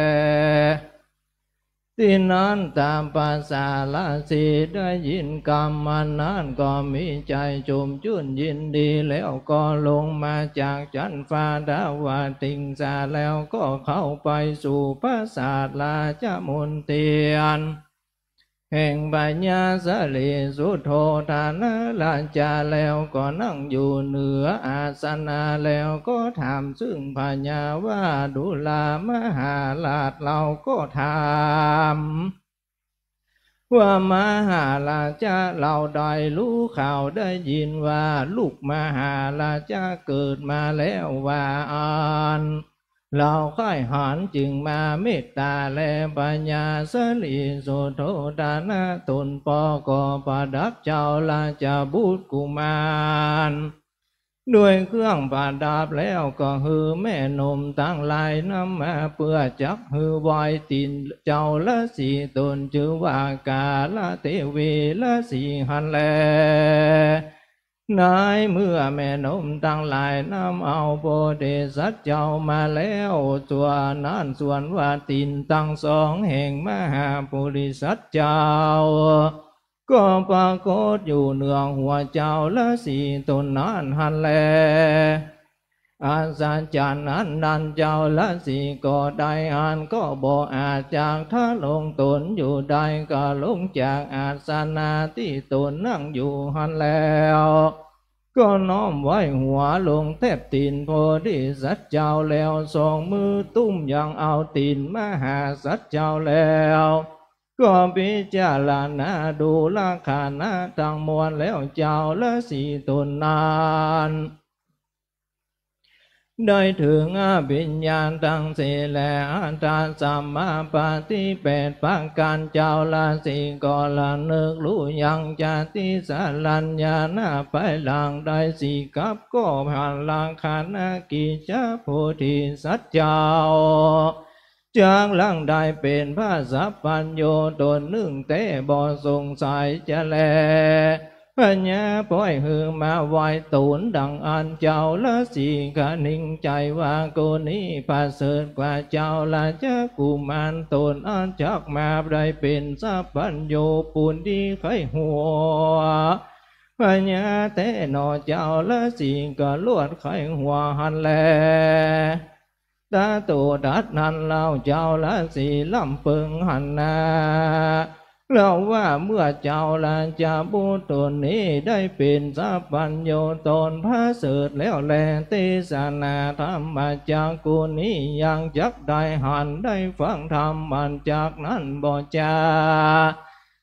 D: ที่นั้นตามภาษาลาสีได้ยินกรรมมันนั้นก็มีใจจุ่มชื่นยินดีแล้วก็ลงมาจากจันฟ้าดาวติงสาแล้วก็เข้าไปสู่ปราสาทราชมนเทียนแห่งปัญญาสลีสุโธทานะราชาแล้วก็นั่งอยู่เหนืออาสนะแล้วก็ถามซึ่งปัญญาว่าดุลามหาราชเราก็ถามว่ามหาราชาเราได้รู้ข่าวได้ยินว่าลูกมหาราชาเกิดมาแล้วว่าอ่านเราค่ายหันจึงมาเมตตาและปัญญาสลีสุโธทานะตนปอกอประดับเจ้าราชบุตรกุมารด้วยเครื่องประดับแล้วก็ฮือแม่นมตั้งหลายนำมาเพื่อจักฮือไว้ตินเจ้าละสีตนชื่อว่ากาลเทวีละสีหันแลนายเมื่อแม่นมตั้งหลายนำเอาโพธิสัตว์เจ้ามาแล้วส่วนนั้นส่วนว่าตินตั้งสองแห่งมหาโพธิสัตว์เจ้าก็ปรากฏอยู่เหนือหัวเจ้าละสีตนนั้นหันแลอาสาจันอันนันเจ้าละสีก็ได้อันก็บ่อาจจากท่าลงตนอยู่ได้ก็ลงจากอาสนะที่ตนนั่งอยู่หันแล้วก็น้อมไว้หัวลงแทบตีนโพธิสัตว์เจ้าแล้วสองมือตุ้มยังเอาตีนมหาสัตว์เจ้าแล้วก็พิจารณาดูราคานะทั้งมวลแล้วเจ้าละสีตนนั้นได้ถึงอภิญญาทั้งสี่และอัตตาสัมมาปฏิแปดประการเจ้าละสีก็ละนึกรู้ยังจะติสารัญญาณาไปหลังได้สี่กับก็ผ่านลังคานากิจโพธิสัตว์เจ้าจากหลังได้เป็นพระสัพพัญโยตนหนึ่งเตบ่สงสัยจะแลปัญญาปล่อยหือมาไหวตูนดังอันเจ้าละสีกะนิ่งใจว่ากูนี้ประเสริฐกว่าเจ้าละจะกุมารตนอันจักมาได้เป็นสัพพัญโยปุณดีไขหัวปัญญาเตนอเจ้าละสีก็ลวดไขหัวหันแลตาตูดัดนันเล่าเจ้าละสีลำปึงหันนาเราว่าเมื่อเจ้าราชบุตรตนนี้ได้เป็นสัพพัญโยตนพระเสด็จแล้วแลเทศนาธรรมจากกุนี้ยังจักได้หันได้ฟังธรรมมันจากนั้นบ่จา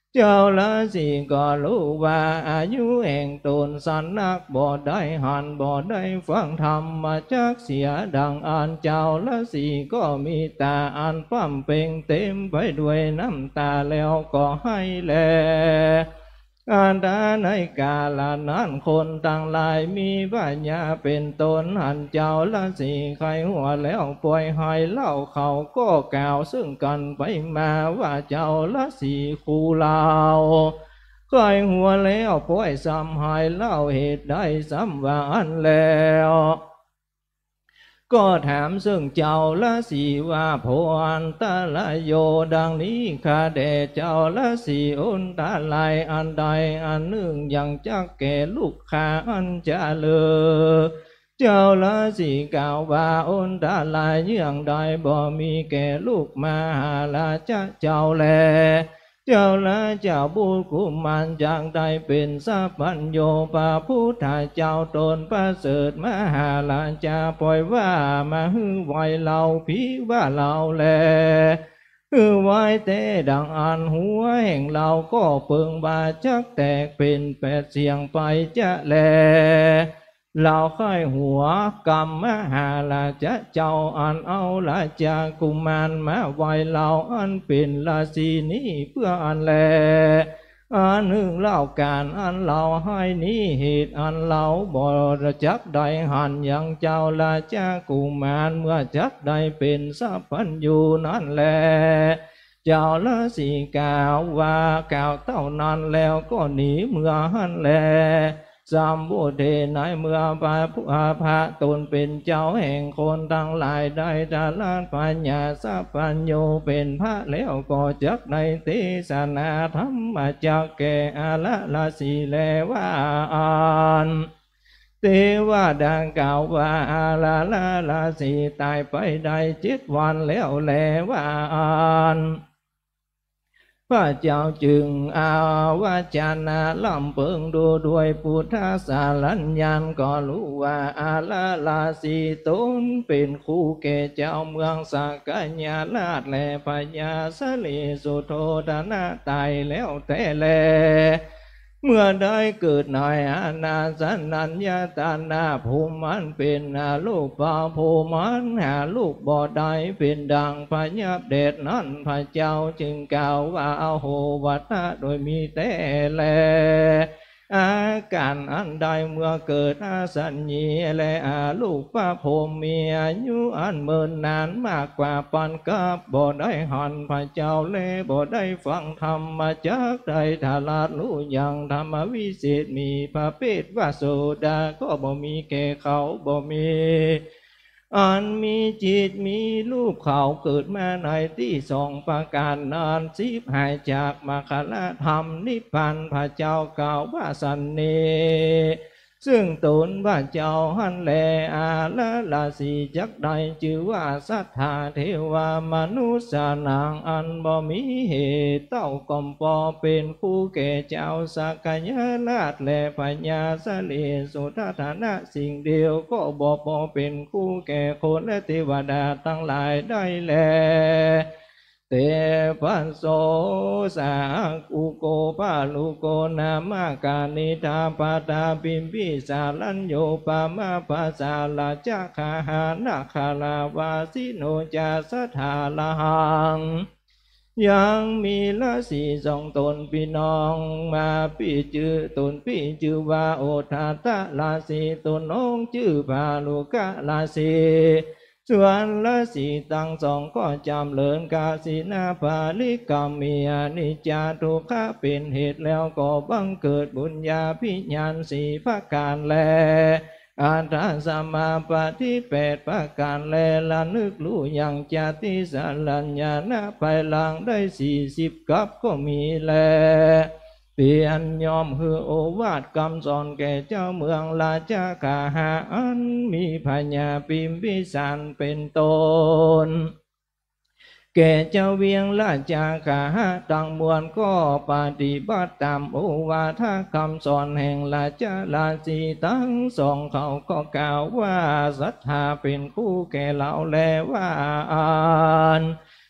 D: เจ้าราศีก็รู้ว่าอายุแห่งตนสั้นนักบ่ได้หันบ่ได้ฟังธรรมมาจากเสียดังอ่านเจ้าราศีก็มีตาอ่านปั้มเป่งเต็มไปด้วยน้ำตาแล้วก็ให้แลอาดาในกาลนั้นคนต่างหลายมีปัญญาเป็นตนหันเจ้าละสีใครหัวแล้วปล่อยให้เล่าเขาก็กล่าวซึ่งกันไปมาว่าเจ้าละสีคู่เล่าใครหัวแล้วปล่อยซ้ำให้เล่าเหตุใดซ้ำว่าอันแล้วก็ถามซึ่งเจ้าละสีว่าโพอันตะละโยดังนี้ข้าแด่เจ้าละสีอุนตะลายอันใดอันหนึ่งยังจักแก่ลูกค้าอันจะเลอเจ้าละสีกล่าวว่าอุนตะลายเยื่องใดบ่มีแก่ลูกมาหาลาจะเจ้าแลเจ้าละเจ้าบุญกุมันจากใดเป็นสัพพัญโยปาพุทธเจ้าตนประเสริฐมหาลาจาปล่อยว่ามาฮือไว้เราผีว่าเราแลฮือไว้แต่ดังอันหัวแห่งเราก็เปิงบาจักแตกเป็นแปดเสียงไปจะแลเราค่อยหัวกรรมมหาลาจะเจ้าอันเอาลาจากุมารมาไว้เราอันเป็นราศีนี้เพื่ออันแลอันหนึ่งเล่าการอันเราให้นี้เหตุอันเราบ่ระจักใดหันยังเจ้าลาจากุมารเมื่อจักใดเป็นสัพพัญญูนั่นแลเจ้าละสีกล่าวว่ากล่าวเท่านั้นแล้วก็หนีเมื่อหันแลสามบุเทในเมื่อพระผู้อาภาตนเป็นเจ้าแห่งคนทั้งหลายได้ดาลานปัญญาสัพพัญโยเป็นพระแล้วก็จักในเทศนาธรรมจักแก่อาละละสีแลว่าอ่านเทวดาเก่าว่าอาละละละสีตายไปได้เจ็ดวันแล้วแลว่าอ่านพระเจ้าจึงอาวาจานาลำเพิงดูด้วยพุทธสารัญญาณก็รู้ว่าอาลาลาสีตนเป็นคู่แก่เจ้าเมืองสักกัญญาลาดและพญาสลีสุโธธนาตายแล้วแต่แลเมื่อได้เกิดหน่อยอาณาสันนัญญาตานาภูมันเป็นลูกป่าภูมันหาลูกบ่อใดเป็นดังพญาเดชนั้นพระเจ้าจึงกล่าวว่าเอาโหวัตะโดยมีแต่แลอาการอันใดเมื่อเกิดอาสัญญีและอาลูกป้าโพมมีอายุอันเมินนานมากกว่าปันกับบ่ได้หันพระเจ้าและบ่ได้ฟังธรรมมาจากใดทาลาดรู้อย่างธรรมวิเศษมีพระเพศว่าโสดาก็บ่มีแก่เขาบ่มีอันมีจิตมีรูปเขาเกิดมาในที่สองประการนานสิบหายจากมคลธรรมนิพพานพระเจ้ากล่าวว่าสันเนซึ่งตนว่าเจ้าหันแลอาละลาสีจักใดชื่อว่าสัทธาเทวามนุษย์นางอันบ่มีเหตุเต้ากอมปอเป็นคู่แก่เจ้าสักกัญญาลาดและพญาสลีสุทธานะสิ่งเดียวก็บ่พอเป็นคู่แก่คนและเทวดาทั้งหลายได้แลเตปัสโสสาอุโกปาลุโกนามากานิทาปาตาปิมพิสาลัญโยปามาภาสาลาจักขาหานาคาลาวาสิโนจาสถาลาหังยังมีละสีสองตนพี่น้องมาพี่จือตนพี่จือว่าโอทาตะลาสีตนน้องจือปาลุกะลาสีส่วนละสีตั้งสองก็จำเลินกาสีนาภาลิกามีอนิจจาทุกขะเป็นเหตุแล้วก็บังเกิดบุญญาภิญาณสี่ประการแลอัตถสัมมาปฏิแปดประการแลละนึกรู้อย่างจติสัลลัญญาณภายหลังได้สี่สิบกับก็มีแลเปลี่ยนยอมคือโอวาทคำสอนแก่เจ้าเมืองราชกาหาอันมีพญาปิมพิสารเป็นตนแก่เจ้าเวียงราชกาหาตั้งมวลก็ปฏิบัติตามโอวาทคำสอนแห่งราชลาสีทั้งสองเขาก็กล่าวว่าศรัทธาเป็นคู่แก่เราแลว่าอ่าน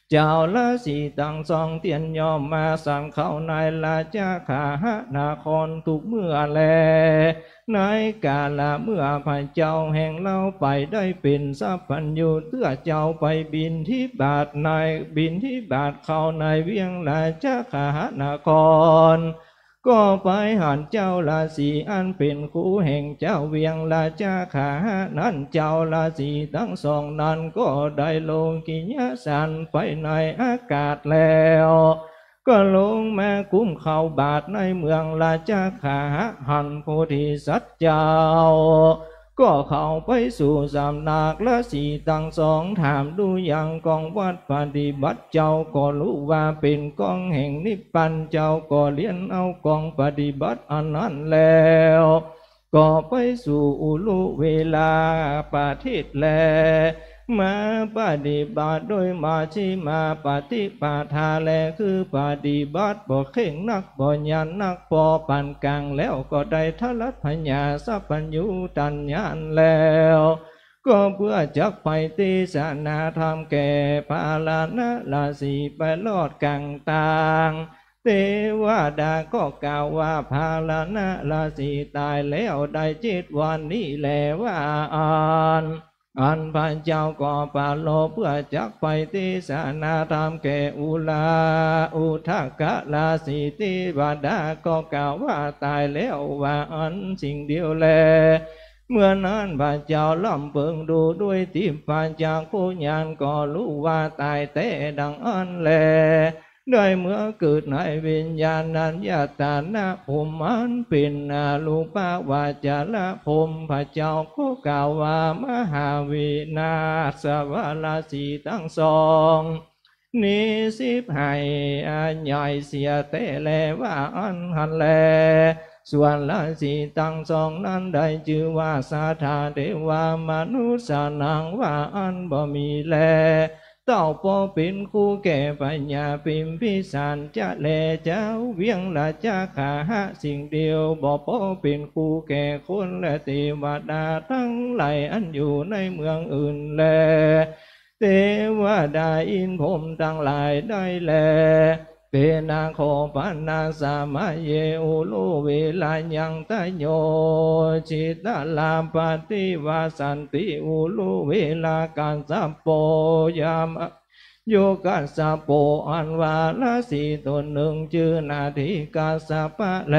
D: เจ้าละสีตั้งสองเตียนยอมมาสั่งเข้าในราชาขาหนาครทุกเมื่อแลในกาละเมื่อพระเจ้าแห่งเราไปได้เป็นสัพพัญญูเตื้อเจ้าไปบินที่บาทในบินที่บาทเข้าในเวียงราชาขาหนาครก็ไปหันเจ้าราศีอันเป็นคู่แห่งเจ้าเวียงราชาขานั้นเจ้าราศีทั้งสองนั้นก็ได้ลงกิญญาสันไปในอากาศแล้วก็ลงมาคุ้มเข่าบาทในเมืองราชาขาหันโพธิสัตว์เจ้าก็เข้าไปสู่สำนักราศีทั้งสองถามดูอย่างกองวัดปฏิบัติเจ้าก็รู้ว่าเป็นกองแห่งนิพพานเจ้าก็เลี้ยนเอากองปฏิบัติอันนั้นแล้วก็ไปสู่อุลุเวลาประเทศแลมาปฏิบัติโดยมาชิมาปฏิปทาแลคือปฏิบัติบ่เข่งนักบ่ยันนักพอปานกลางแล้วก็ได้ทลัดพญาสัพพัญญูตัญญาณแล้วก็เพื่อจักไปติสนาธรรมแก่ปาลานะราศีไปลอดกลางต่างเทวดาก็กล่าวว่าพาลานะราศีตายแล้วได้เจ็ดวันนี้แลว่าอ่านอันพระเจ้าก็ปาโลเพื่อจักไปติสนาธรรมแก่อุลาอุทกะราศีติวดาก็กล่าวว่าตายแล้วว่าอันสิ่งเดียวแลเมื่อนั้นพระเจ้าล่ำเพิงดูด้วยทิพย์จากผู้ญาณก็รู้ว่าตายแต่ดังอันแลได้เมื่อเกิดในวิญญาณนัญญาตานะภูมิอันเป็นอาลูปาวาจาละภูมิพระเจ้าก็กล่าวว่ามหาวินาศวราศีทั้งสองนิสิบให้อันใหญ่เสียแต่แลว่าอันหันแลส่วนราศีทั้งสองนั้นได้ชื่อว่าสาธาเทวามนุษย์สานังว่าอันบ่มีแลเต้าพอเป็นคู่แก่ปัญญาพิมพิสารจะแลเจ้าเวียงราชาขาหะสิ่งเดียวบ่พอเป็นคู่แก่คนและเทวดาทั้งหลายอันอยู่ในเมืองอื่นแลเทวดาอินพรหมทั้งหลายได้แลเปนาโคปันนาสามาเยอุลุเวลายังตะโยจิตาลาปฏิวาสันติอุลุเวลาการสัพโปยามโยกัสสะโปอันวาลาสีตนหนึ่งชื่อนาทิกาสะปะแล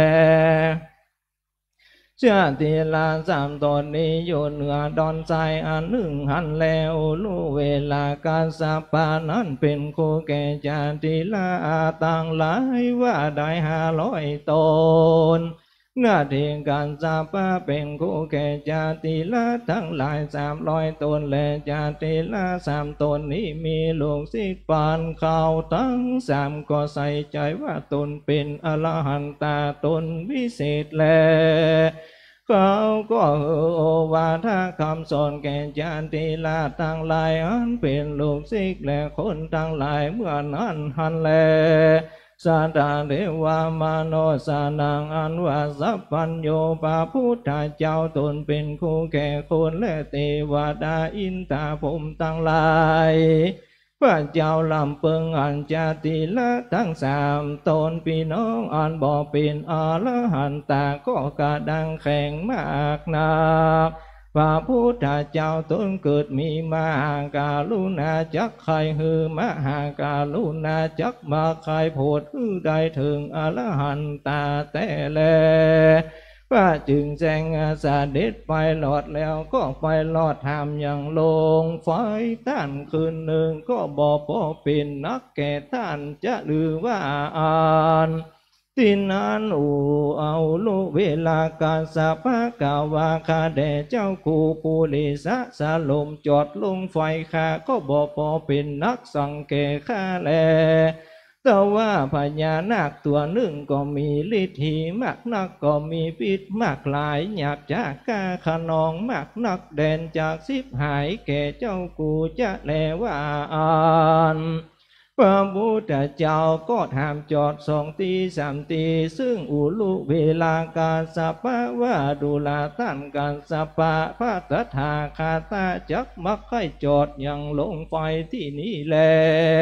D: ชาติลาสามตนนี้อยู่เหนือดอนทรายอันหนึ่งหันแล้วรู้เวลาการสัปปานั้นเป็นคู่แก่ชาติลาต่างหลายว่าได้ห้าร้อยตนหน้าที่การสัปปาเป็นคู่แก่ชาติลาทั้งหลายสามร้อยตนและชาติลาสามตนนี้มีลูกศิษย์ปานเขาทั้งสามก็ใส่ใจว่าตนเป็นอรหันตาตนวิเศษแลเขาก็เออวาทคำสอนแก่ญาติลาทั้งหลายอันเป็นลูกศิษย์และคนทั้งหลายเมื่อนั้นหันแลสาธาเทวามโนสานังอันว่าสัพพัญโยปาพุทธเจ้าตนเป็นคู่แก่คนและเทวดาอินทาพรหมทั้งหลายพระเจ้าลำเพิงอันจาติละทั้งสามตนพี่น้องอันบ่เป็นอรหันตาก็กระดังแข่งมากนักพระพุทธเจ้าตนเกิดมีมหาการุณาจักใครฮือมหาการุณาจักมาใครโพดฮือได้ถึงอรหันตาแต่แลพระจึงแสงเสด็จไปหลอดแล้วก็ไปหลอดทำอย่างลงไฟท่านคืนหนึ่งก็บอกพอเป็นนักแก่ท่านจะหรือว่าอ่านที่นั้นอูเอาลุเวลาการสัพพะกาวาคาแด่เจ้าคูปุริสะสาลมจอดลงไฟคาก็บอกพอเป็นนักสังเกข้าแลแต่ว่าพญานาคตัวหนึ่งก็มีฤทธิ์มากนักก็มีพิษมากหลายหยาบจากกาขนองมากนักแดนจากสิบหายแก่เจ้ากูจะแลว่าอ่านพระพุทธเจ้าก็ถามจอดสองตีสามตีซึ่งอุลุเวลาการสัพพะว่าดูลาท่านการสัพพะพระตถาคตาจักมักให้จอดอย่างลงไฟที่นี้แล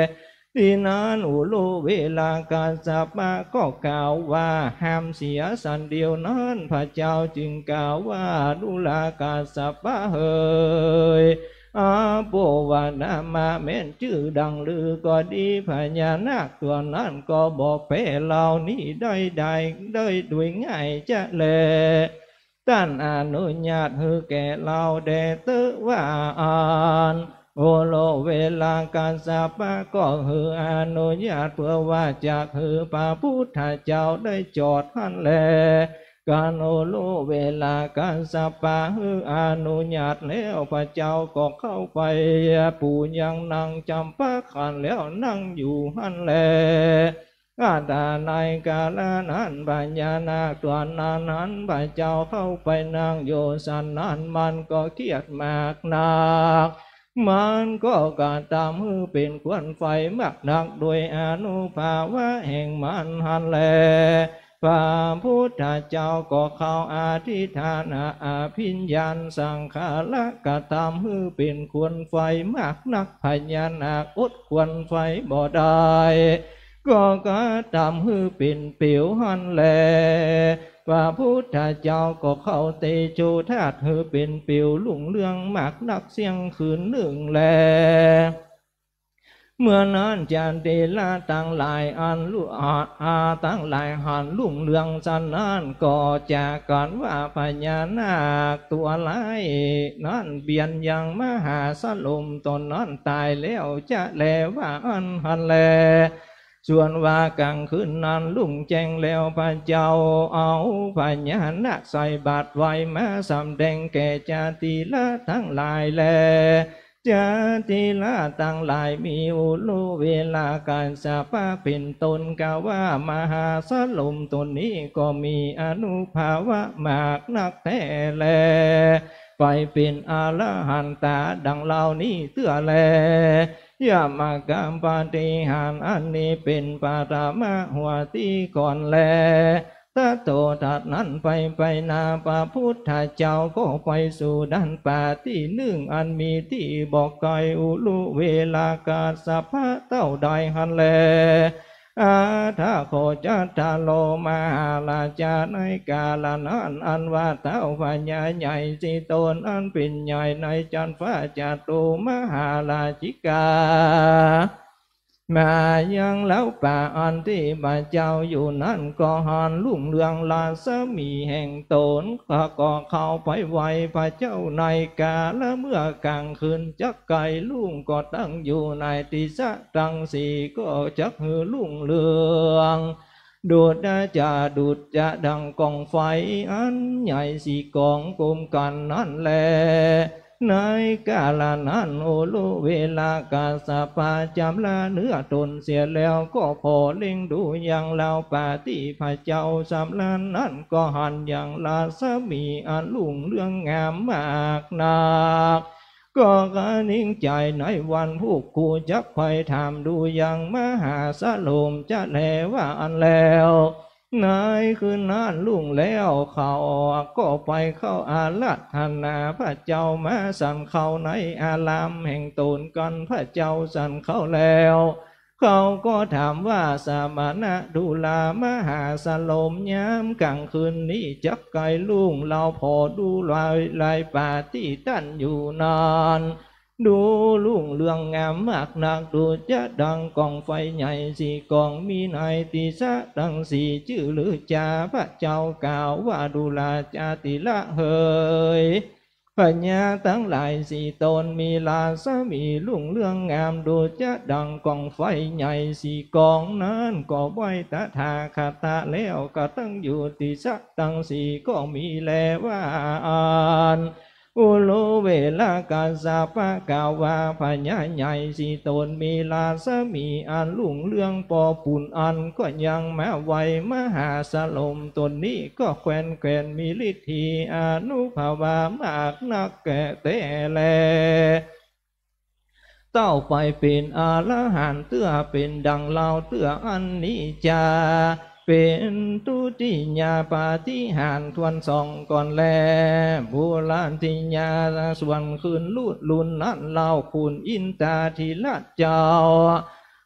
D: ที่นั้นอุลุเวลากาสปะก็กล่าวว่าห้ามเสียสันเดียวนั้นพระเจ้าจึงกล่าวว่าดุลากาสปะเฮยอาโปวานามาเม่นชื่อดังลือก็ดีพญานาคตัวนั้นก็บอกแพ้เหล่านี้ได้ได้ได้ด้วยง่ายจะแลท่านอนุญาตให้แก่เราเดตว่าอ่านโอโลเวลาการสาปะก็คืออนุญาตเพื่อว่าจากคือพระพุทธเจ้าได้จอดหันแลการโอโลเวลาการสาปะคืออนุญาตแล้วพระเจ้าก็เข้าไปปู่ยังนั่งจำปาขันแล้วนั่งอยู่หันแลอาตาในกาลนั้นปัญญานาคตัวนั้นนั้นพระเจ้าเข้าไปนั่งโยสันนั้นมันก็เครียดมากนักมันก็การตามมือเป็นควันไฟมากนักโดยอนุภาวะแห่งมันหันแลพระพุทธเจ้าก็เข้าอธิษฐานอภิญญาสังขาระกะทำมือเป็นควันไฟมากนักพญานาคอดควันไฟบ่ได้ก็กระทำมือเป็นเปียวหันแลพระพุทธเจ้าก็เข้าเตโชธาตุเฮือเป็นเปียวลุ่งเรื่องมากนักเสียงคืนหนึ่งแลเมื่อนั้นจันเตลาตั้งหลายอันลุอาอาตั้งหลายหันลุ่งเรื่องสันนั้นก็จากกันว่าพญานาคตัวร้ายนั้นเบียนยังมหาสลุมตนนั้นตายแล้วจะแลว่าอันหันแลส่วนว่ากลางคืนนั้นลุ่งแจ้งแล้วพระเจ้าเอาพญานาคใส่บาตรไว้มาสำแดงแก่จาติละทั้งหลายแลจาติละทั้งหลายมีอุลุเวลาการสาปะเป็นตนกล่าวว่ามหาสลุมตนนี้ก็มีอนุภาวะมากนักแท้แลไปเป็นอรหันตาดังเหล่านี้เตื้อแลยามากรรมปาฏิหาริย์อันนี้เป็นปารามาหัวที่ก่อนแลถ้าโตทัดนั้นไปไปนาพระพุทธเจ้าก็ไปสู่ด้านป่าที่หนึ่งอันมีที่บอกไกลอุลุเวลากาสภะเต้าใดหันแลอาทาโคจัตตาโลมาลาจาในกาลนั้นอันว่าเต้าพญาใหญ่สิตนอันเป็นใหญ่ในจันฟ้าจัตุมหาราชิกามายังแล้วป่าอันที่พระเจ้าอยู่นั้นก็หันลุ่งเรืองลาสมีแห่งตนข้าก็เข้าไปไวพระเจ้าในกาและเมื่อกลางคืนจักไก่ลุ่งก็ตั้งอยู่ในติสะตังสีก็จักหือลุ่งเรืองดูดจะดูดจะดังกองไฟอันใหญ่สีกองกลมกันนั่นแลในกาลนั้นโอโลเวลากาสปะจำละเนื้อตนเสียแล้วก็พอเล็งดูอย่างเล่าปาติพระเจ้าสำลันนั้นก็หันอย่างลาสมีอันลุ่งเรื่องงามมากนักก็กระนิ่งใจในวันผู้กูจักไปถามดูอย่างมหาสลุมจะแลว่าอันแล้วในคืนนั้นลุ่งแล้วเขาก็ไปเข้าอาราธนาพระเจ้ามาสั่นเข้าในอารามแห่งตนกันพระเจ้าสั่นเข้าแล้วเขาก็ถามว่าสมณะดูลามหาสลมยามกลางคืนนี้จักไกลลุ่งเราพอดูลายลายป่าที่ตั้นอยู่นานดูลุ่งเรืองงามมากนักดูจะดังกองไฟใหญ่สี่กองมีในติสะดังสี่ชื่อหรือจาพระเจ้ากล่าวว่าดูลาจาติละเฮยพญาทั้งหลายสี่ตนมีลาสมีลุ่งเรืองงามดูจะดังกองไฟใหญ่สี่กองนั้นก็ไว้ตถาคตแล้วก็ตั้งอยู่ติสะดังสี่ก็มีแลว่าอ่านอุโลเวลากาสาปะกาวว่าพญาใหญ่สีตนมีลาสมีอันลุ่งเรื่องปอปุ่นอันก็ยังมาไวมหาสลมตนนี้ก็แควนแควนมีฤทธิอนุภาวามากนักแก่แต่แลเต้าไปเป็นอรหันต์เตื้อเป็นดังเล่าเตื้ออันนี้จาเป็นตุติญาปาฏิหาริย์ทวนสองก่อนแลโบราณทิญาส่วนคืนลุดลุนนั้นเล่าคุณอินตาทีละเจ้า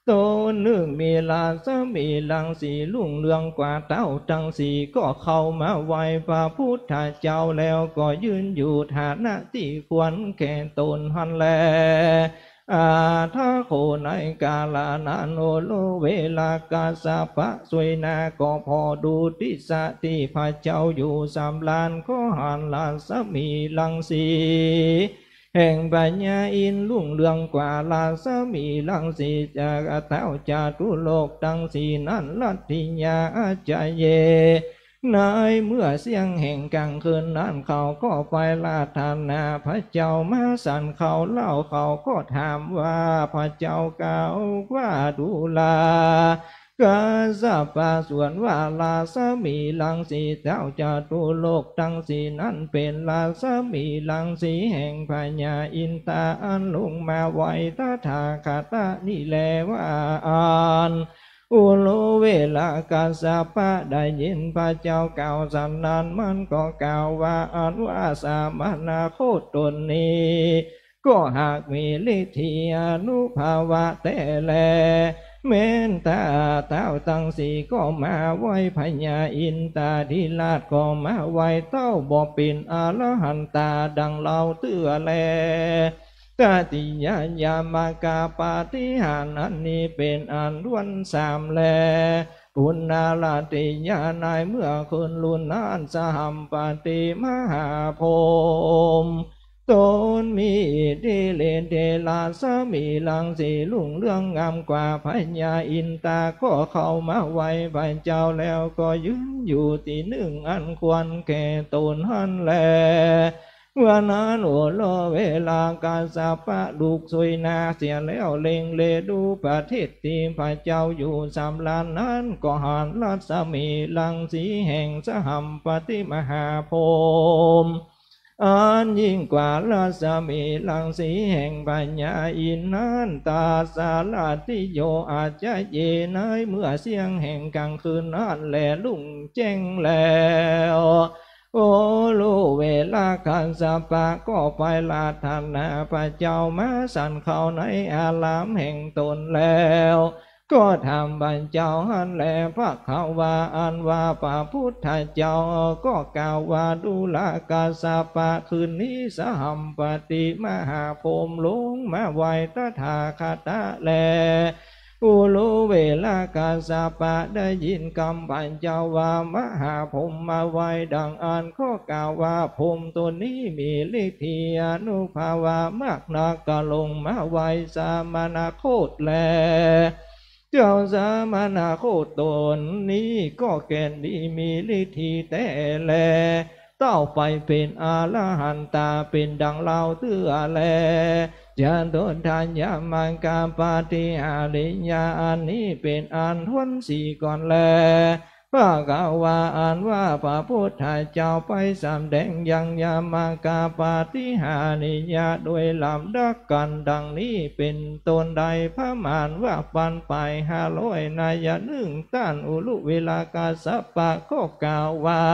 D: โตหนึ่งมีลาสมีลังสีลุ่งเรืองกว่าเต้าทั้งสี่ก็เข้ามาไหวพระพุทธเจ้าแล้วก็ยืนอยู่ฐานะที่ควรแก่ตนหันแลอาถ้าโคในกาลานานโนโลเวลากาสาพะสวยนาก็พอดูทิสะที่พระเจ้าอยู่สามลานก็หันลานสมีลังสีแห่งปัญญาอินลุ่งเรืองกว่าลาสมีลังสีจากเท้าจาตุโลกตั้งสีนั้นลัทธิญาจเยในเมื่อเสียงแห่งกลางคืนนั้นเขาก็ไปลาธนาพระเจ้ามาสั่นเขาเล่าเขาก็ถามว่าพระเจ้าเก่าว่าดูลากาสาปาส่วนว่าลาสมีลังสีเจ้าจาตุโลกตั้งสีนั้นเป็นลาสมีลังสีแห่งพญาอินตาอันลงมาไว้ตถาคตนี่แลว่าอ่านอุโลเวลากาสาปะได้ยินพระเจ้าเก่าสันนั้นมันก็กล่าวว่าอันว่าสามนาโคตตนนี้ก็หากมีฤทธิอนุภาวะแต่แลเม้นตาเต้าตั้งสีก็มาไว้พญาอินตาธิราชก็มาไว้เต้าบ่เป็นอรหันตาดังเราเตื้อแลตาติยายามากาปาฏิหาริย์อันนี้เป็นอันล้วนสามแลปุณณาลาติยานายเมื่อคืนลุนนานสหัมปติมหาโพมตนมีดิเลนเดลาสามีลังสีลุ่งเรื่องงามกว่าพญาอินตาก็เข้ามาไว้พระเจ้าแล้วก็ยืนอยู่ที่หนึ่งอันควรแก่ตนหันแลวันนั้นโอโลเวลากาสาปะลูกสวยนาเสียแล้วเล็งเลดูประเทศที่พระเจ้าอยู่สามลานนั้นก็หันรัศมีลังสีแห่งสหัมปติมหาโพมอันยิ่งกว่าราศมีลังสีแห่งปัญญาอินนั้นตาสาลาติโยอาจจะเยนายเมื่อเสียงแห่งกลางคืนนั้นแลลุ่งแจ้งแล้วโอโลเวลาคันสปะก็ไปลาธนาพระเจ้ามาสั่นเข้าในอารามแห่งตนแล้วก็ทำบรรเจ้าหันแลพระเขาว่าอันว่าพระพุทธเจ้าก็กล่าวว่าดูลากาสปะคืนนี้สหัมปติมหาโพมลงมาไว้ตถาคตแลอุโลเวลากาสาปะได้ยินคำพันเจ้าว่ามหาพรหมมาไว้ดังอันข้อกล่าวว่าพรหมตัวนี้มีฤทธิอนุภาวะมากนักก็ลงมาไว้สามนาโคตแลเจ้าสามนาโคตตนนี้ก็แก่นดีมีฤทธิแต่แลเต้าไปเป็นอรหันตาเป็นดังเราเตื้อแลยันโดนทานยามังกาปาฏิหาริยาอันนี้เป็นอันทวนสี่ก่อนแลพระกาวาอันว่าพระพุทธเจ้าไปสำแดงยังยามังกาปาฏิหาริยาโดยลำดับกันดังนี้เป็นตนใดพระมารว่าปันไปห้าร้อยนายหนึ่งต้านอุลุเวลากาสปะก็กล่าวว่า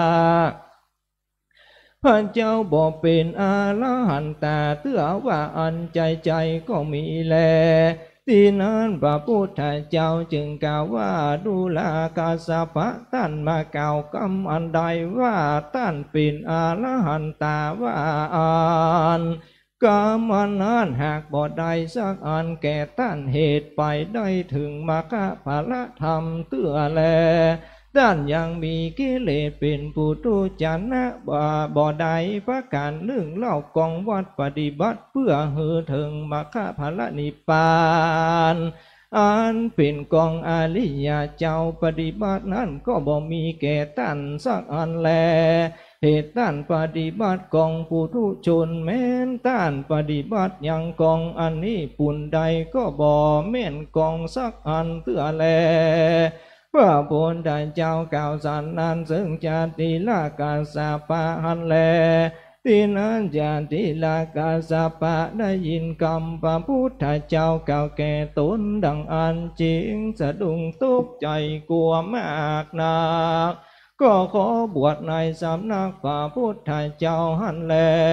D: พระเจ้าบอกเป็นอรหันตาเตื้อว่าอันใจใจก็มีแลที่นั้นพระพุทธเจ้าจึงกล่าวว่าดูลากาสปะท่านมากล่าวคำอันใดว่าท่านเป็นอรหันตาว่าอันกรรมนั้นหากบ่ได้สักอันแก่ท่านเหตุไปได้ถึงมรรคผลธรรมเตื้อแลด้านยังมีกิเลสเป็นปุถุชนะบ่บ่ได้ประการหนึ่งเล่ากองวัดปฏิบัติเพื่อหือถึงมรรคผลนิพพานอันเป็นกองอริยเจ้าปฏิบัตินั้นก็บ่มีแก่ท่านสักอันแลเหตุท่านปฏิบัติกองปุถุชนแม้นท่านปฏิบัติยังกองอันนี้ปุ่นใดก็บ่แม่นกองสักอันเตื้อแลพระพุทธเจ้ากล่าวสันนั้นซึ่งจาติลากาสปะหันแลที่นั้นจาติลากาสปะได้ยินคำพระพุทธเจ้ากล่าวแก่ตนดังอันจริงสะดุ้งตกใจกลัวมากนักก็ขอบวชในสำนักพระพุทธเจ้าหันแล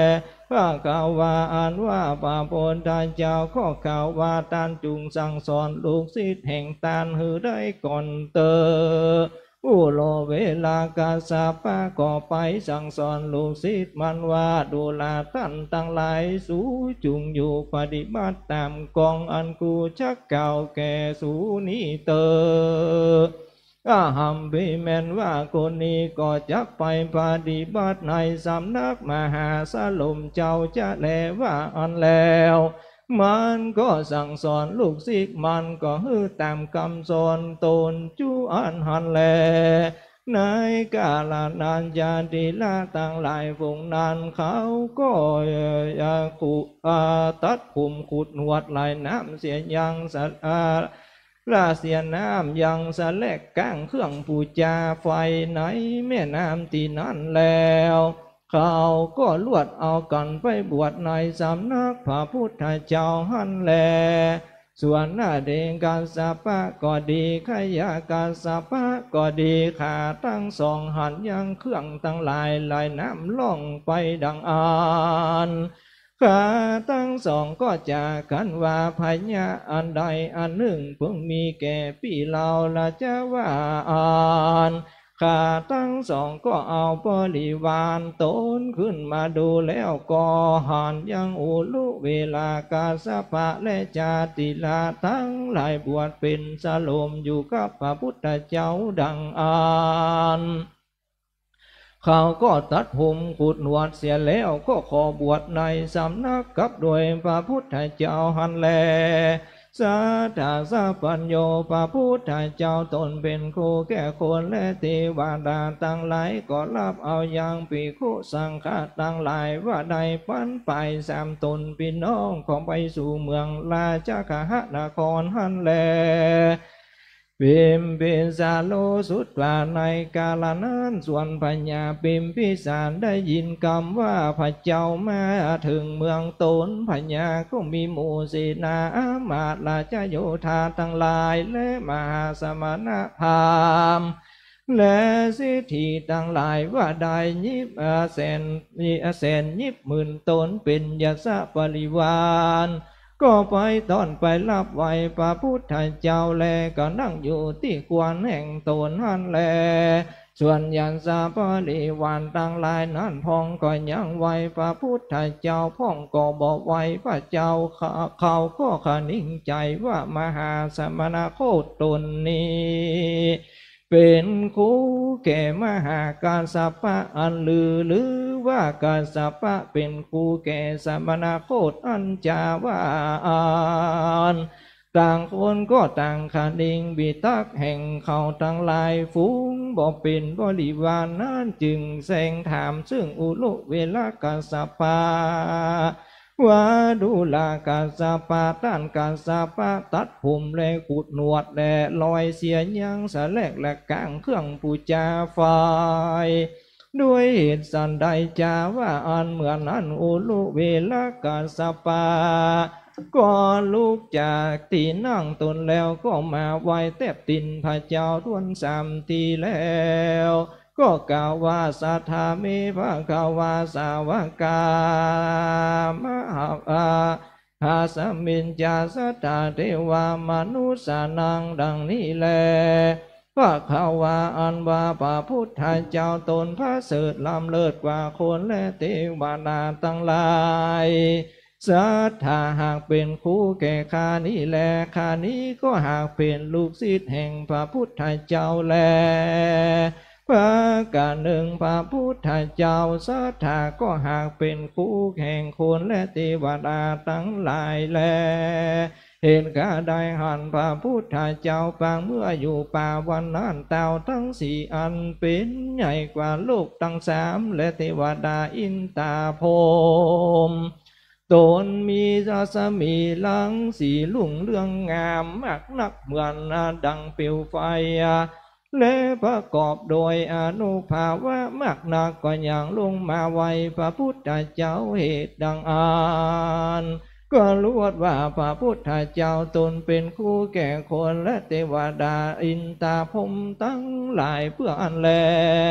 D: พระกาวาอันว่าพระพุทธเจ้าข้อข่าวว่าตานจุงสั่งสอนลูกศิษย์แห่งตานหือได้ก่อนเตอผู้โลเวลากาสาปะก็ไปสั่งสอนลูกศิษย์มันว่าดูแลท่านตั้งหลายสูจุงอยู่ปฏิบัติตามกองอันกูชักเก่าแก่สูนี้เตออาหัมพิแมนว่าคนนี้ก็จักไปปฏิบัติในสำนักมหาสลมเจ้าจะแลว่าอันแล้วมันก็สั่งสอนลูกศิษย์มันก็ฮือตามคำสอนตนจูอันหันแลในกาลนานยาดีละตั้งหลายฝงนานเขาก็ยาขุตัดขุมขุดหนวดไหลน้ำเสียยังสัตราเสียน้ำยังสะแลกก้างเครื่องปูจาไฟในแม่น้ำตีนั้นแล้วเขาก็ลวดเอากันไปบวชในสำนักพระพุทธเจ้าหันแลส่วนหน้าเดงกาสปะก็ดีขยากาสปะก็ดีขาตั้งสองหันยังเครื่องตั้งหลายไหลน้ำล่องไปดังอ่านขาตั้งสองก็จากกันว่าพญาอันใดอันหนึ่งเพิ่งมีแก่ปีเราละจะว่าอ่านขาตั้งสองก็เอาบริวารตนขึ้นมาดูแล้วก็หันยังอุลุเวลากาสปะและจาติลาทั้งหลายบวชเป็นสโลมอยู่กับพระพุทธเจ้าดังอ่านเขาก็ตัดผมขุดหนวดเสียแล้วก็ขอบวชในสำนักกับโดยพระพุทธเจ้าหันแลสัทธาสัพพัญโยพระพุทธเจ้าตนเป็นครูแก่คนและเทวดาตั้งหลายก็รับเอาอย่างภิกขุสังฆตั้งหลายว่าได้ปันไปสามตนพี่น้องของไปสู่เมืองราชคหนครหันแลปิมพิสาโลสุตตาในกาลนั้นส่วนพญาปิมพิสารได้ยินคำว่าพระเจ้ามาถึงเมืองตนพญาก็มีหมู่เสนาอามาตย์ราชโยธาทั้งหลายและมหาสมณพราหมณ์และสิทธิทั้งหลายว่าได้ยิบแสนแสนยิบหมื่นตนเป็นยศปริวารก็ไปตอนไปรับไหวพระพุทธเจ้าแลก็นั่งอยู่ที่ควรแห่งตนหันแลส่วนยันสาปริวารตั้งหลายนั้นพองก็ยังไหวพระพุทธเจ้าพองก็บอกไหวพระเจ้าเขาก็ขนิ่งใจว่ามหาสมณโคตตนนี้เป็นคู่แก่มหากัสสปะอันลือหรือว่ากัสสปะเป็นคู่แก่สมณโคตอันจาวานต่างคนก็ต่างขันดิงบิตักแห่งเขาทั้งหลายฝูงบอกเป็นบริวารนั้นจึงแสงถามซึ่งอุลุเวลากัสสปะว่าดูลากาสปะต้านกาสปะตัดผมและขุดหนวดและลอยเสียยังสะแลกและกางเครื่องปูจาไฟด้วยเหตุสันใดจาว่าอันเหมือนนั้นอุลุเวลากาสปะก็ลุกจากที่นั่งตนแล้วก็มาไหวแทบตินพระเจ้าทวนสามทีแล้วก็กล่าวว่าสัทธามิภะคะวาสาวกามหาหาสมิญจาสัทธาเทวามนุสานังดังนี้แลภะคะวาอันว่าพระพุทธเจ้าตนพระเสริฐล้ำเลิศกว่าคนและเทวดาทั้งหลายสัทธาหากเป็นคู่แก่ข้านี้แลข้านี้ก็หากเป็นลูกศิษย์แห่งพระพุทธเจ้าแลพระกาหนึ่งพระพุทธเจ้าสัทธาก็หากเป็นคู่แห่งคนและเทวดาทั้งหลายแลเห็นข้าได้หันพระพุทธเจ้าปางเมื่ออยู่ป่าวันนั้นเต่าทั้งสี่อันเป็นใหญ่กว่าโลกทั้งสามและเทวดาอินตาพรหมตนมีรัศมีลังสีลุ่งเรืองงามมากนักเหมือนดังเปลวไฟและประกอบโดยอนุภาวะมากนักก็อย่างลงมาไวพระพุทธเจ้าเหตุดังอ่านก็รู้ว่าพระพุทธเจ้าตนเป็นคู่แก่คนและเทวดาอินตาพรหมตั้งหลายเพื่ออันแล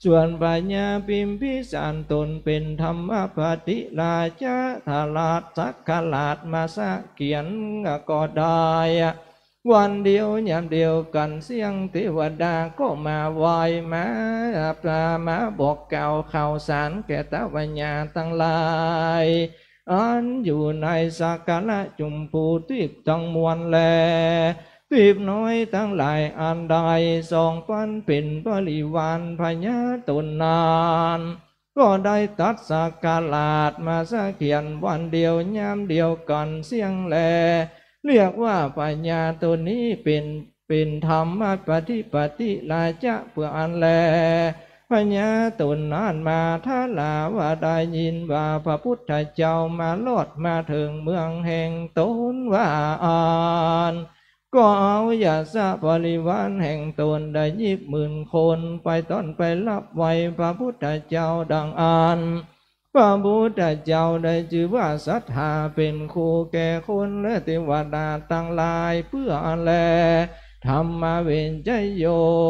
D: ส่วนปัญญาพิมพิสารตนเป็นธรรมปฏิราชาทาราชสักขลาดมาสะเขียนก็ได้วันเดียวยามเดียวกันเสียงเทวดาก็มาไหวมาปลามาบอกกล่าวข่าวสารแก่ตาวิญญาณทั้งหลายอันอยู่ในสักการะจุมพูทิพย์ทั้งมวลแลทิพย์น้อยทั้งหลายอันใดสองปันเป็นบริวารพญาตนนานก็ได้ตัดสักการะมาสะเขียนวันเดียวยามเดียวกันเสียงแลเรียกว่าปัญญาตัวนี้เป็นเป็นธรรมปฏิปฏิราจะเพื่ออันแลปัญญาตนนั้นมาท่าลาว่าได้ยินว่าพระพุทธเจ้ามาลอดมาถึงเมืองแห่งตนว่าอ่านก็เอายาสะบริวารแห่งตนได้ยิบหมื่นคนไปต้อนไปรับไว้พระพุทธเจ้าดังอ่านพระพุทธเจ้าได้ชื่อว่าศรัทธาเป็นครูแก่คนและเทวดาทั้งหลายเพื่อแลธรรมเวนจโย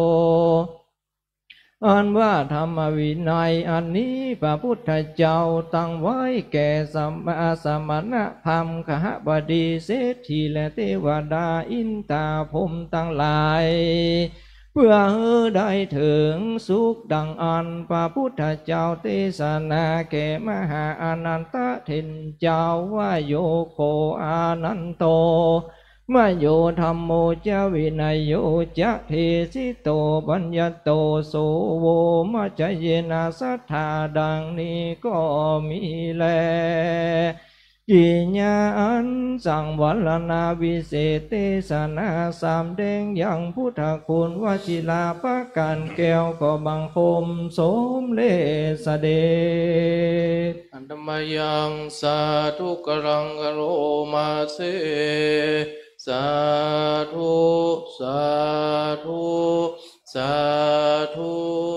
D: อันว่าธรรมวินัยอันนี้พระพุทธเจ้าตั้งไว้แก่สมณสมณพราหมณ์ขหบดีเศรษฐีและเทวดาอินทราพรหมทั้งหลายเพื่อให้ได้ถึงสุขดังอันพระพุทธเจ้าเทศนาแก่มหาอนันตเถรเจ้าว่าโยโคอานันโตมโยธรรมโมจาวินัยโยจะเทสิโตปัญญโตโสโวมัจจเยนะสัทธาดังนี้ก็มีแลกิญญาอันสังวรณาวิเศษเทศนาสามแดงยังพุทธคุณวชิลาภการแก้วก็บังคมสมเลสเดช
C: อันธรรมยังสาธุกรังกโรมาเสสาธุสาธุสาธุ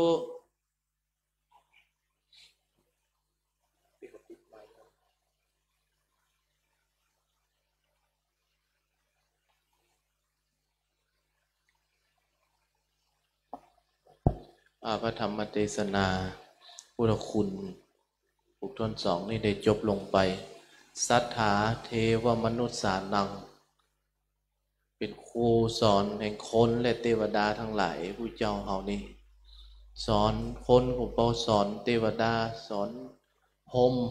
C: พระธรรมเทศนาพุทธคุณบุคคลสองนี่ได้จบลงไปสัทธาเทวมนุษย์สานังเป็นครูสอนแห่งคนและเทวดาทั้งหลายผู้เจ้าเฮานี่สอนคนผู้เปาสอนเทวดาสอนพรหม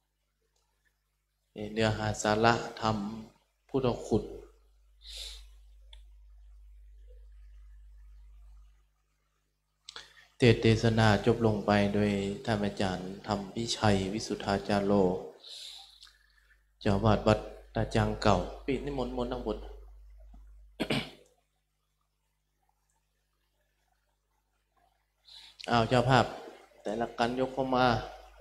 C: เนื้อหาสาระธรรมพุทธคุณเทศเทศนาจบลงไปโดยท่านอาจารย์ธรรมพิชัยวิสุทธาจารโลเจ้าวาดวัดตาจังเก่าปิดนิมนต์มนต์ทั้งหมดอ้าวเจ้าภาพแต่ละกันยกเข้ามา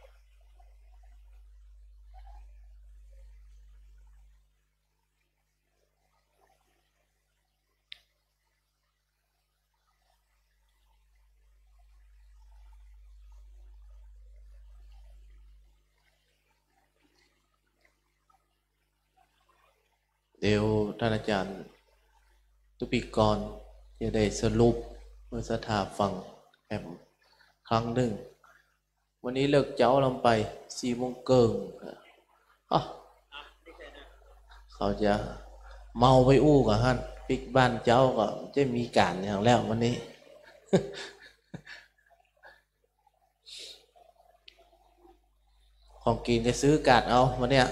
C: เดี๋ยวท่านอาจารย์ตุปิกรจะได้สรุปเมื่อสถาฟังแอมครั้งหนึ่งวันนี้เลิกเจ้าลงไปสี่โมงเกิงเขาจะเมาไปอู้กับฮั่นปิกบ้านเจ้าก็จะมีการอย่างแล้ววันนี้ ของกินจะซื้อกาดเอาวันเนี้ย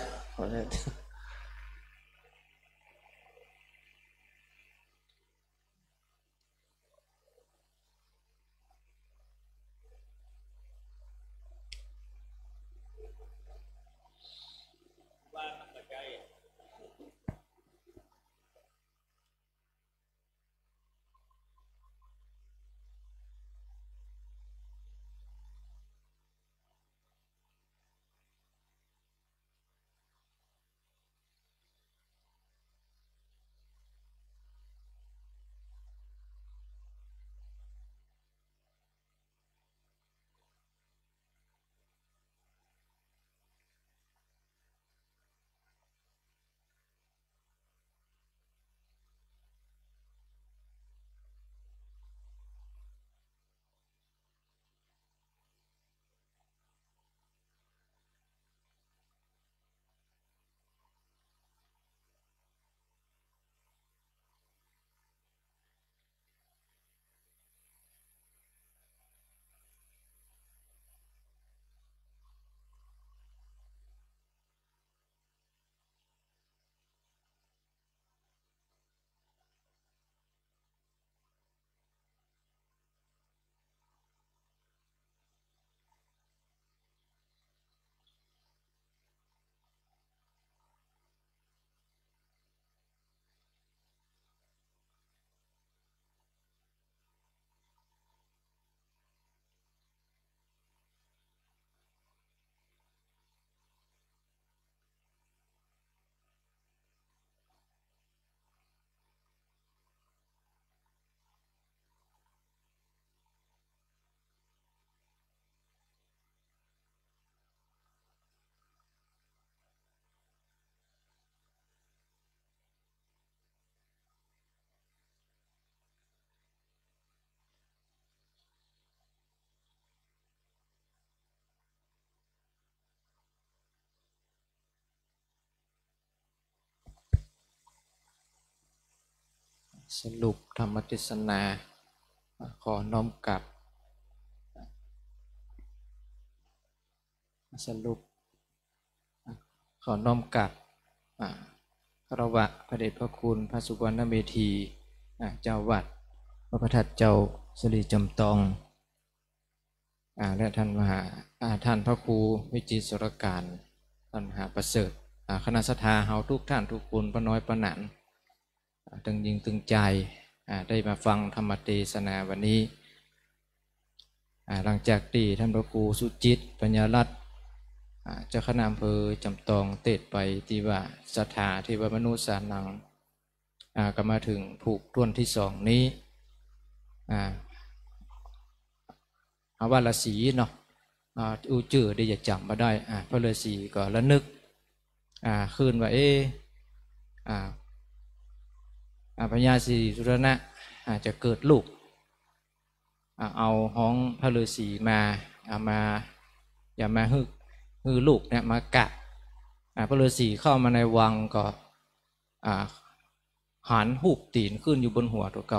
D: สรุปธรรมเทศนาขอน้อมกลับสรุปขอน้อมกลับคารวะพระเดชพระคุณพระสุวรรณเมธีเจ้าวัดพระประทัดเจ้าสิริจำตองและท่านมหาท่านพระครูวิจิตรสรการท่านมหาประเสริฐคณะสัทธาเฮาทุกท่านทุกคนป้าน้อยป้าหนันตึงยิงตึงใจได้มาฟังธรรมเทศนาวันนี้หลังจากที่ท่านพระครูสุจิตปัญญารัตน์เจ้าคณะอำเภอจำตองเตดไปที่ว่าสถาที่ว่ามนุษย์สานังก็มาถึงผูกต้นที่สองนี้อาว่าละสีเนาะอูจือได้จะจำมาได้พระฤาษีก็ระนึกคืนว่าเอพญาศรีสุรณะอาจจะเกิดลูกเอาห้องพระฤาษีมาเอามาอย่ามาฮึกฮือลูกเนี่ยมากะพระฤาษีเข้ามาในวังก็หันหูบตีนขึ้นอยู่บนหัวตัวเก่า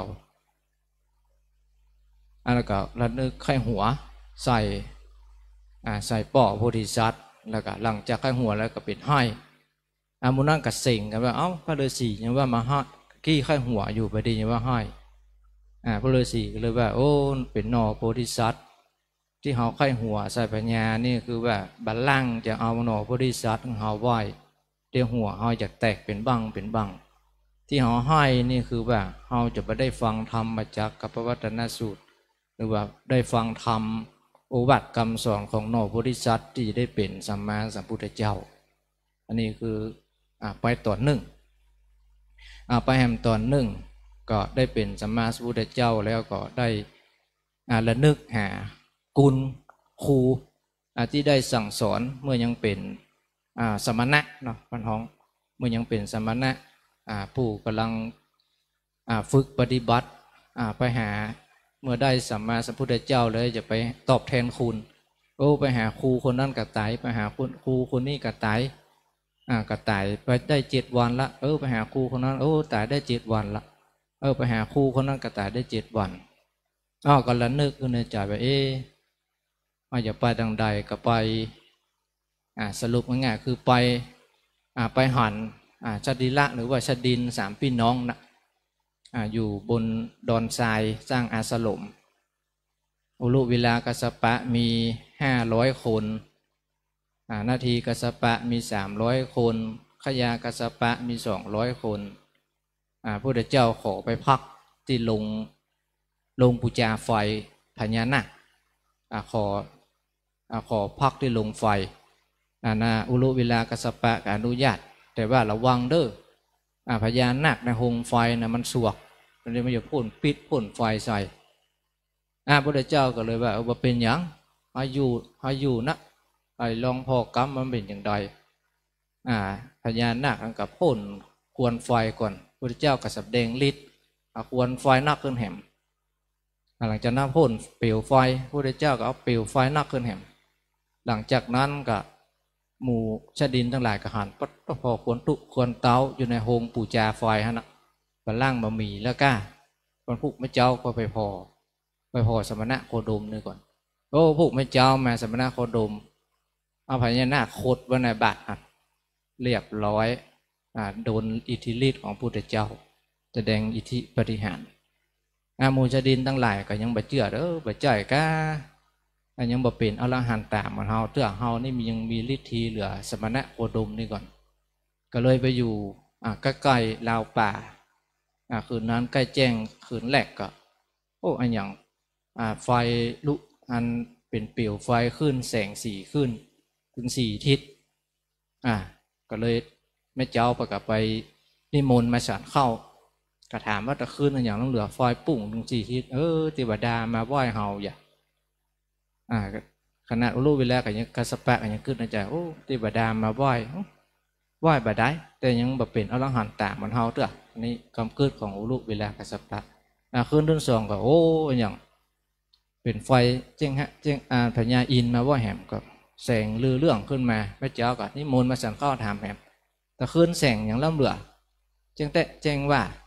D: แล้วก็ระนึกไข้หัวใส่ใส่ป่อโพธิสัตว์แล้วก็หลังจากไข้หัวแล้วก็เป็นให้อามุนั่งกัดเสิงกันว่าเอ้าพระฤาษียังว่ามาให้ขี้ไข้หัวอยู่ประเดี๋ยวยังว่าให้พระฤาษีก็เลยว่าโอ้เป็นนอโพธิสัตว์ที่เขาไข้หัวใส่ปัญญานี่คือว่าบัลลังก์จะเอาหนอโพธิสัตว์ของเขาไหวเดี๋ยวหัวเขาจะแตกเป็นบังเป็นบังที่เขาให้นี่คือว่าเขาจะไม่ได้ฟังธรรมมาจากกัปปวัตตนสูตรหรือว่าได้ฟังธรรมโอวัตคำสอนของหนอโพธิสัตว์ที่ได้เป็นสัมมาสัมพุทธเจ้าอันนี้คือไปตอนหนึ่งไปแหมตอนหนึ่งก็ได้เป็นสัมมาสัมพุทธเจ้าแล้วก็ได้ระลึกหากุลครูที่ได้สั่งสอนเมื่อยังเป็นสมณะเนาะพันห้องเมื่อยังเป็นสมณะผู้กำลังฝึกปฏิบัติไปหาเมื่อได้สัมมาสัมพุทธเจ้าเลยจะไปตอบแทนคุณโอ้ไปหาครูคนนั้นกระต่ายไปหาครูคนนี้กระต่ายกระต่ายไปได้เจ็ดวันละเออไปหาครูคนนั้นโอ้ตายได้เจ็ดวันละเออไปหาครูคนนั้นกระต่ายได้เจ็ดวันอ้าวก็ระนึกขึ้นในใจว่าเออว่าจะไปทางใดก็ไปสรุปง่ายๆคือไปไปหันชดิละหรือว่าชดินสามพี่น้องนะอยู่บนดอนทรายสร้างอาสลมอุลุวิลากัสปะมีห้าร้อยคนนาทีกัสปะมีสามร้อยคนขยากัสปะมีสองร้อยคนพระพุทธเจ้าขอไปพักที่ลงลงปูจาไฟพญานาคขอขอพักที่ลงไฟนะอุลุวิลากัสปะอนุญาตแต่ว่าระวังเด้อพญานาคในหงไฟนะมันสวกมันเลยไม่จะพ่นปิดพ่นไฟใส่พระพุทธเจ้าก็เลยว่าเอาเป็นอย่างอายุอายุนะไอ้ลองพอกรรมมันเป็นอย่างไรพญานาคกับพ่นควนไฟก่อนพระพุทธเจ้าก็แสดงฤทธิ์ควนไฟนักขึ้นแหมหลังจากนั้นพ่นเปลวไฟพระพุทธเจ้าก็เอาเปลวไฟนักขึ้นแหมหลังจากนั้นก็หมู่ชดินทั้งหลายก็หันปัดพอควรตุควรเต้าอยู่ในโฮงปูจาไฟฮะนะบรรล่างบะหมี่แล้วก้าคนพวกไม่เจ้าก็ไปพอไปพอสมณะโคดมนี่ก่อนโอ้พวกไม่เจ้ามาสมณะโคดมเอาพญานาคโคดไว้ในบาตรเรียบร้อยโดนอิทธิฤทธิ์ของพุทธเจ้าแสดงอิทธิปฏิหารอามูชดินทั้งหลายก็ยังบ่เชื่อเด้อบ่ใจก้ายังบ่เป็นอรหันต์ตามมันเฮาเตื้อเฮานี่มียังมีฤทธิ์เหลือสมณะโคดมนี่ก่อนก็เลยไปอยู่ใกล้ๆลาวป่าคืนนั้นใกล้แจ้งคืนแรกก็โอ้อันอย่างไฟลุกอันเป็นเปลวไฟขึ้นแสงสีขึ้นถึงสี่ทิศอ่าก็เลยแม่เจ้าประกาศไปนิมนต์มาฉันเข้าก็ถามว่าจะขึ้นอันอย่างต้องเหลือไฟปุ่งถึงสี่ทิศเออเทวดามาไหว้เฮาอย่าอ่าขนาดอุลุเวลาก็ยังกระสปะก็ยังขึ้นในใจโอ้เทวดามาไหว้ไหว้บ่ได้แต่ยังแบบเป็นอรหันต์ตามมันเฮาเด้ออันนี้คำเกิดของอุลุเวลากระสปะอ่าขึ้นเรื่องสองก็โอ้อย่างเป็นไฟเจ้งฮะเจ้งอ่าพญาอินมาไหว้แหมก็แสงลือเรื่องขึ้นมาแม่เจ้าก็นิมนต์มาสั่งข้าวถามแหมแต่ขึ้นแสงอย่างล่ำเหลือเจ้งแต่เจ้งว่า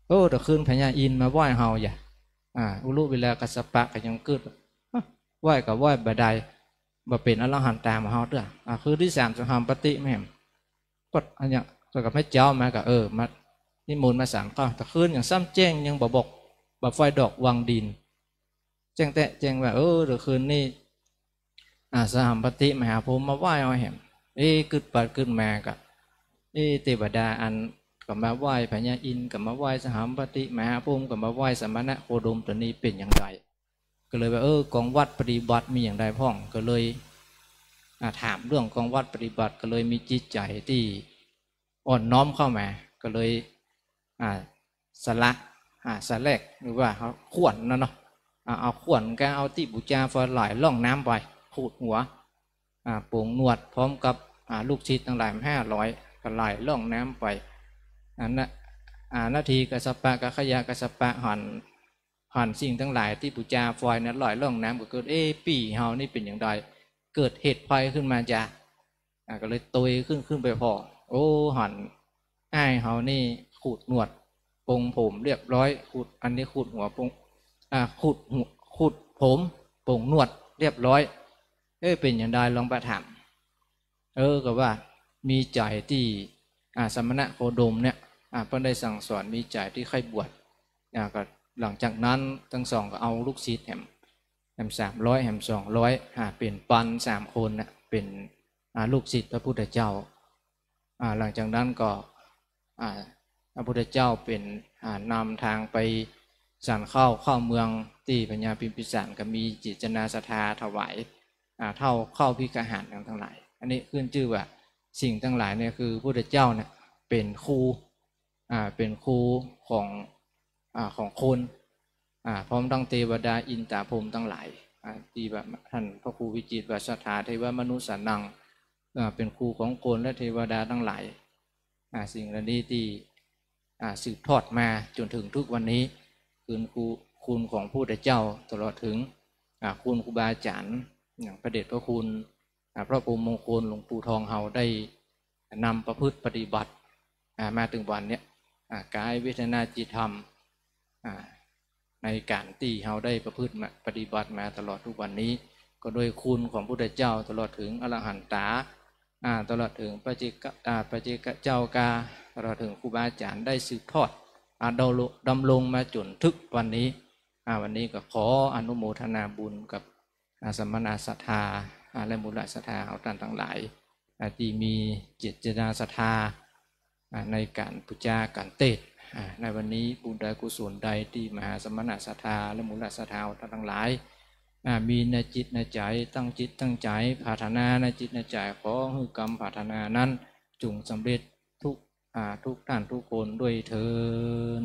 D: โอ้แต่คืนพญาอินมาไหว้เฮาอย่าอ่าอุลุเวลากัสปะก็ยังเกิดไหว้กับไหว้บาดายบ่เป็นอรหันต์ตามมาเฮาเด้ออ่าคือที่สามสหามปฏิแม่มก็อันเนี้ยก็กับพระเจ้ามาก็เออมานิมนต์มาสามข้าวแต่คืนอย่างซ้ำแจ้งยังบ่บอกบ่ไฟดอกวังดินแจ้งแตะแจ้งว่าเออเดี๋ยวคืนนี้อ่าสหามปฏิมหาภูมิมาไหว้เอาแหมเอ้กึดปัดกึดมากะเอ้เทวดาอันกับมาไหว้พญาอินกับมาไหว้สหามปฏิมหาภูมิกับมาไหว้สมณะโคดมตัวนี้เป็นอย่างไรก็เลยว่าเออกองวัดปฏิบัติมีอย่างไรพ่องก็เลยถามเรื่องกองวัดปฏิบัติก็เลยมีจิตใจที่อ่อนน้อมเข้ามาก็เลยอ่าสละอ่าสละแรกหรือว่าเขาขวนนั่นเนาะเอาขวนก็เอาที่บูชาไฟหลายล่องน้ำไปขูดหัวอ่าโป่งนวดพร้อมกับอ่าลูกชิดทั้งหลายห้าร้อยก็ไหลล่องน้ำไปอันนั้นอ่านาทีกัสปะกัขยะกัสปะหันหันสิ่งทั้งหลายที่บูชาไฟนั้นไหลล่องน้ำก็เกิดเอ๊ะปีเฮานี่เป็นอย่างไรเกิดเหตุภัยขึ้นมาจ้ะอ่าก็เลยตุยขึ้นขึ้นไปพอโอ้หันอ้ายเฮานี่ขูดหนวดปงผมเรียบร้อยขูดอันนี้ขูดหัวปงอ่าขูดหัวขูดผมปงหนวดเรียบร้อยเอ้เป็นอย่างไรลองไปถามเออก็ว่ามีใจที่อ่าสมณะโคดมเนี่ยอ่าเพิ่นได้สั่งสอนมีใจที่ใครบวชอ่าก็หลังจากนั้นทั้งสองก็เอาลูกศิษย์แหมแหมสามร้อยแหมสองร้อยอ่าเป็นปันสามคนนะเป็นอ่าลูกศิษย์พระพุทธเจ้าอ่าหลังจากนั้นก็อ่าพระพุทธเจ้าเป็นอ่านำทางไปสั่นเข้าเข้าเมืองที่ปัญญาพิมพิสารก็มีจิตนาศรัทธาถวายอ่าเท่าเข้าพิกหารทั้งหลายอันนี้ขึ้นชื่อว่าสิ่งทั้งหลายเนี่ยคือพระพุทธเจ้าเนี่ยเป็นครูอ่าเป็นครูของอ่าของคนอ่าพร้อมทั้งเทวดาอินตาพรหมทั้งหลายอ่าที่แบบท่านพระครูวิจิตรวัชธาเทวมนุษย์สันนังอ่าเป็นครูของคนและเทวดาทั้งหลายอ่าสิ่งเหล่านี้ที่อ่าสืบทอดมาจนถึงทุกวันนี้คือครูคุณของพระพุทธเจ้าตลอดถึงอ่าคุณครูบาอาจารย์อย่างพระเดชพระคุณพระพรหมมงคลหลวงปู่ทองเฮาได้นำประพฤติปฏิบัติมาถึงวันนี้กายเวทนาจิตธรรมในการที่เฮาได้ประพฤติปฏิบัติมาตลอดทุกวันนี้ก็โดยคุณของพระพุทธเจ้าตลอดถึงอรหันตาตลอดถึงพระเจกพระเจกเจ้ากาตลอดถึงครูบาอาจารย์ได้สืบทอดดำรงมาจนถึงวันนี้วันนี้ก็ขออนุโมทนาบุญกับสมณศรัทธาและมูลศรัทธาเอาท่านทั้งหลายที่มีเจตนาศรัทธาในการบูชาการเทศในวันนี้บุญใดกุศลใดที่มหาสมณศรัทธาและมูลศรัทธาเอาท่านทั้งหลายมีในจิตในใจตั้งจิตตั้งใจปรารถนาในจิตในใจขอให้กรรมปรารถนานั้นจงสำเร็จทุกทุกท่านทุกคนด้วยเถิด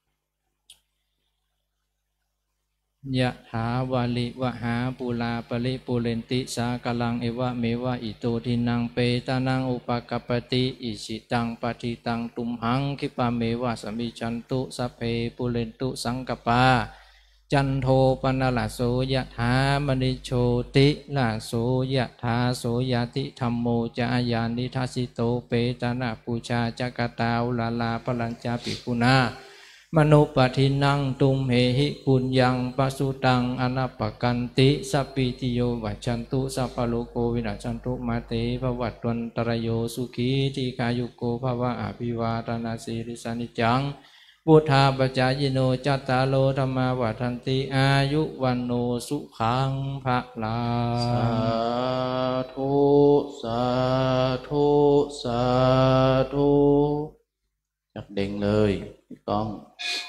D: ยะถาวาลิวหาปุลาปริปุเรนติสากลังเอวะเมวะอิโตทินังเปตานังอุปกปปติอิสิตังปฏิตังตุมหังคิปะเมวะสมิจันตุสัพเพปุเรนตุสังกปาจันโทปนะละโสยะถามณิโชติละโสยะถาโสยติธัมโมจายานิทัสสิโตเปตนะปูชาจักตาอุลาลาปลัญจาปิกุณามนุปทินังตุมเหหิปุญญังปสุตังอนัปปกันติสัพพิติโยวัชันตุสัพพโลโกวินาชันตุมาเตภวัตวันตรโยสุขีทีกายุโกภวะอภิวาทนาสิริสานิจังพุทธาปัจจายโนจัตตาโลธรรมาวัฏันติอายุวันโนสุขังภะลังสาธุสาธุสาธุจับเด้งเลยพี่ก้อง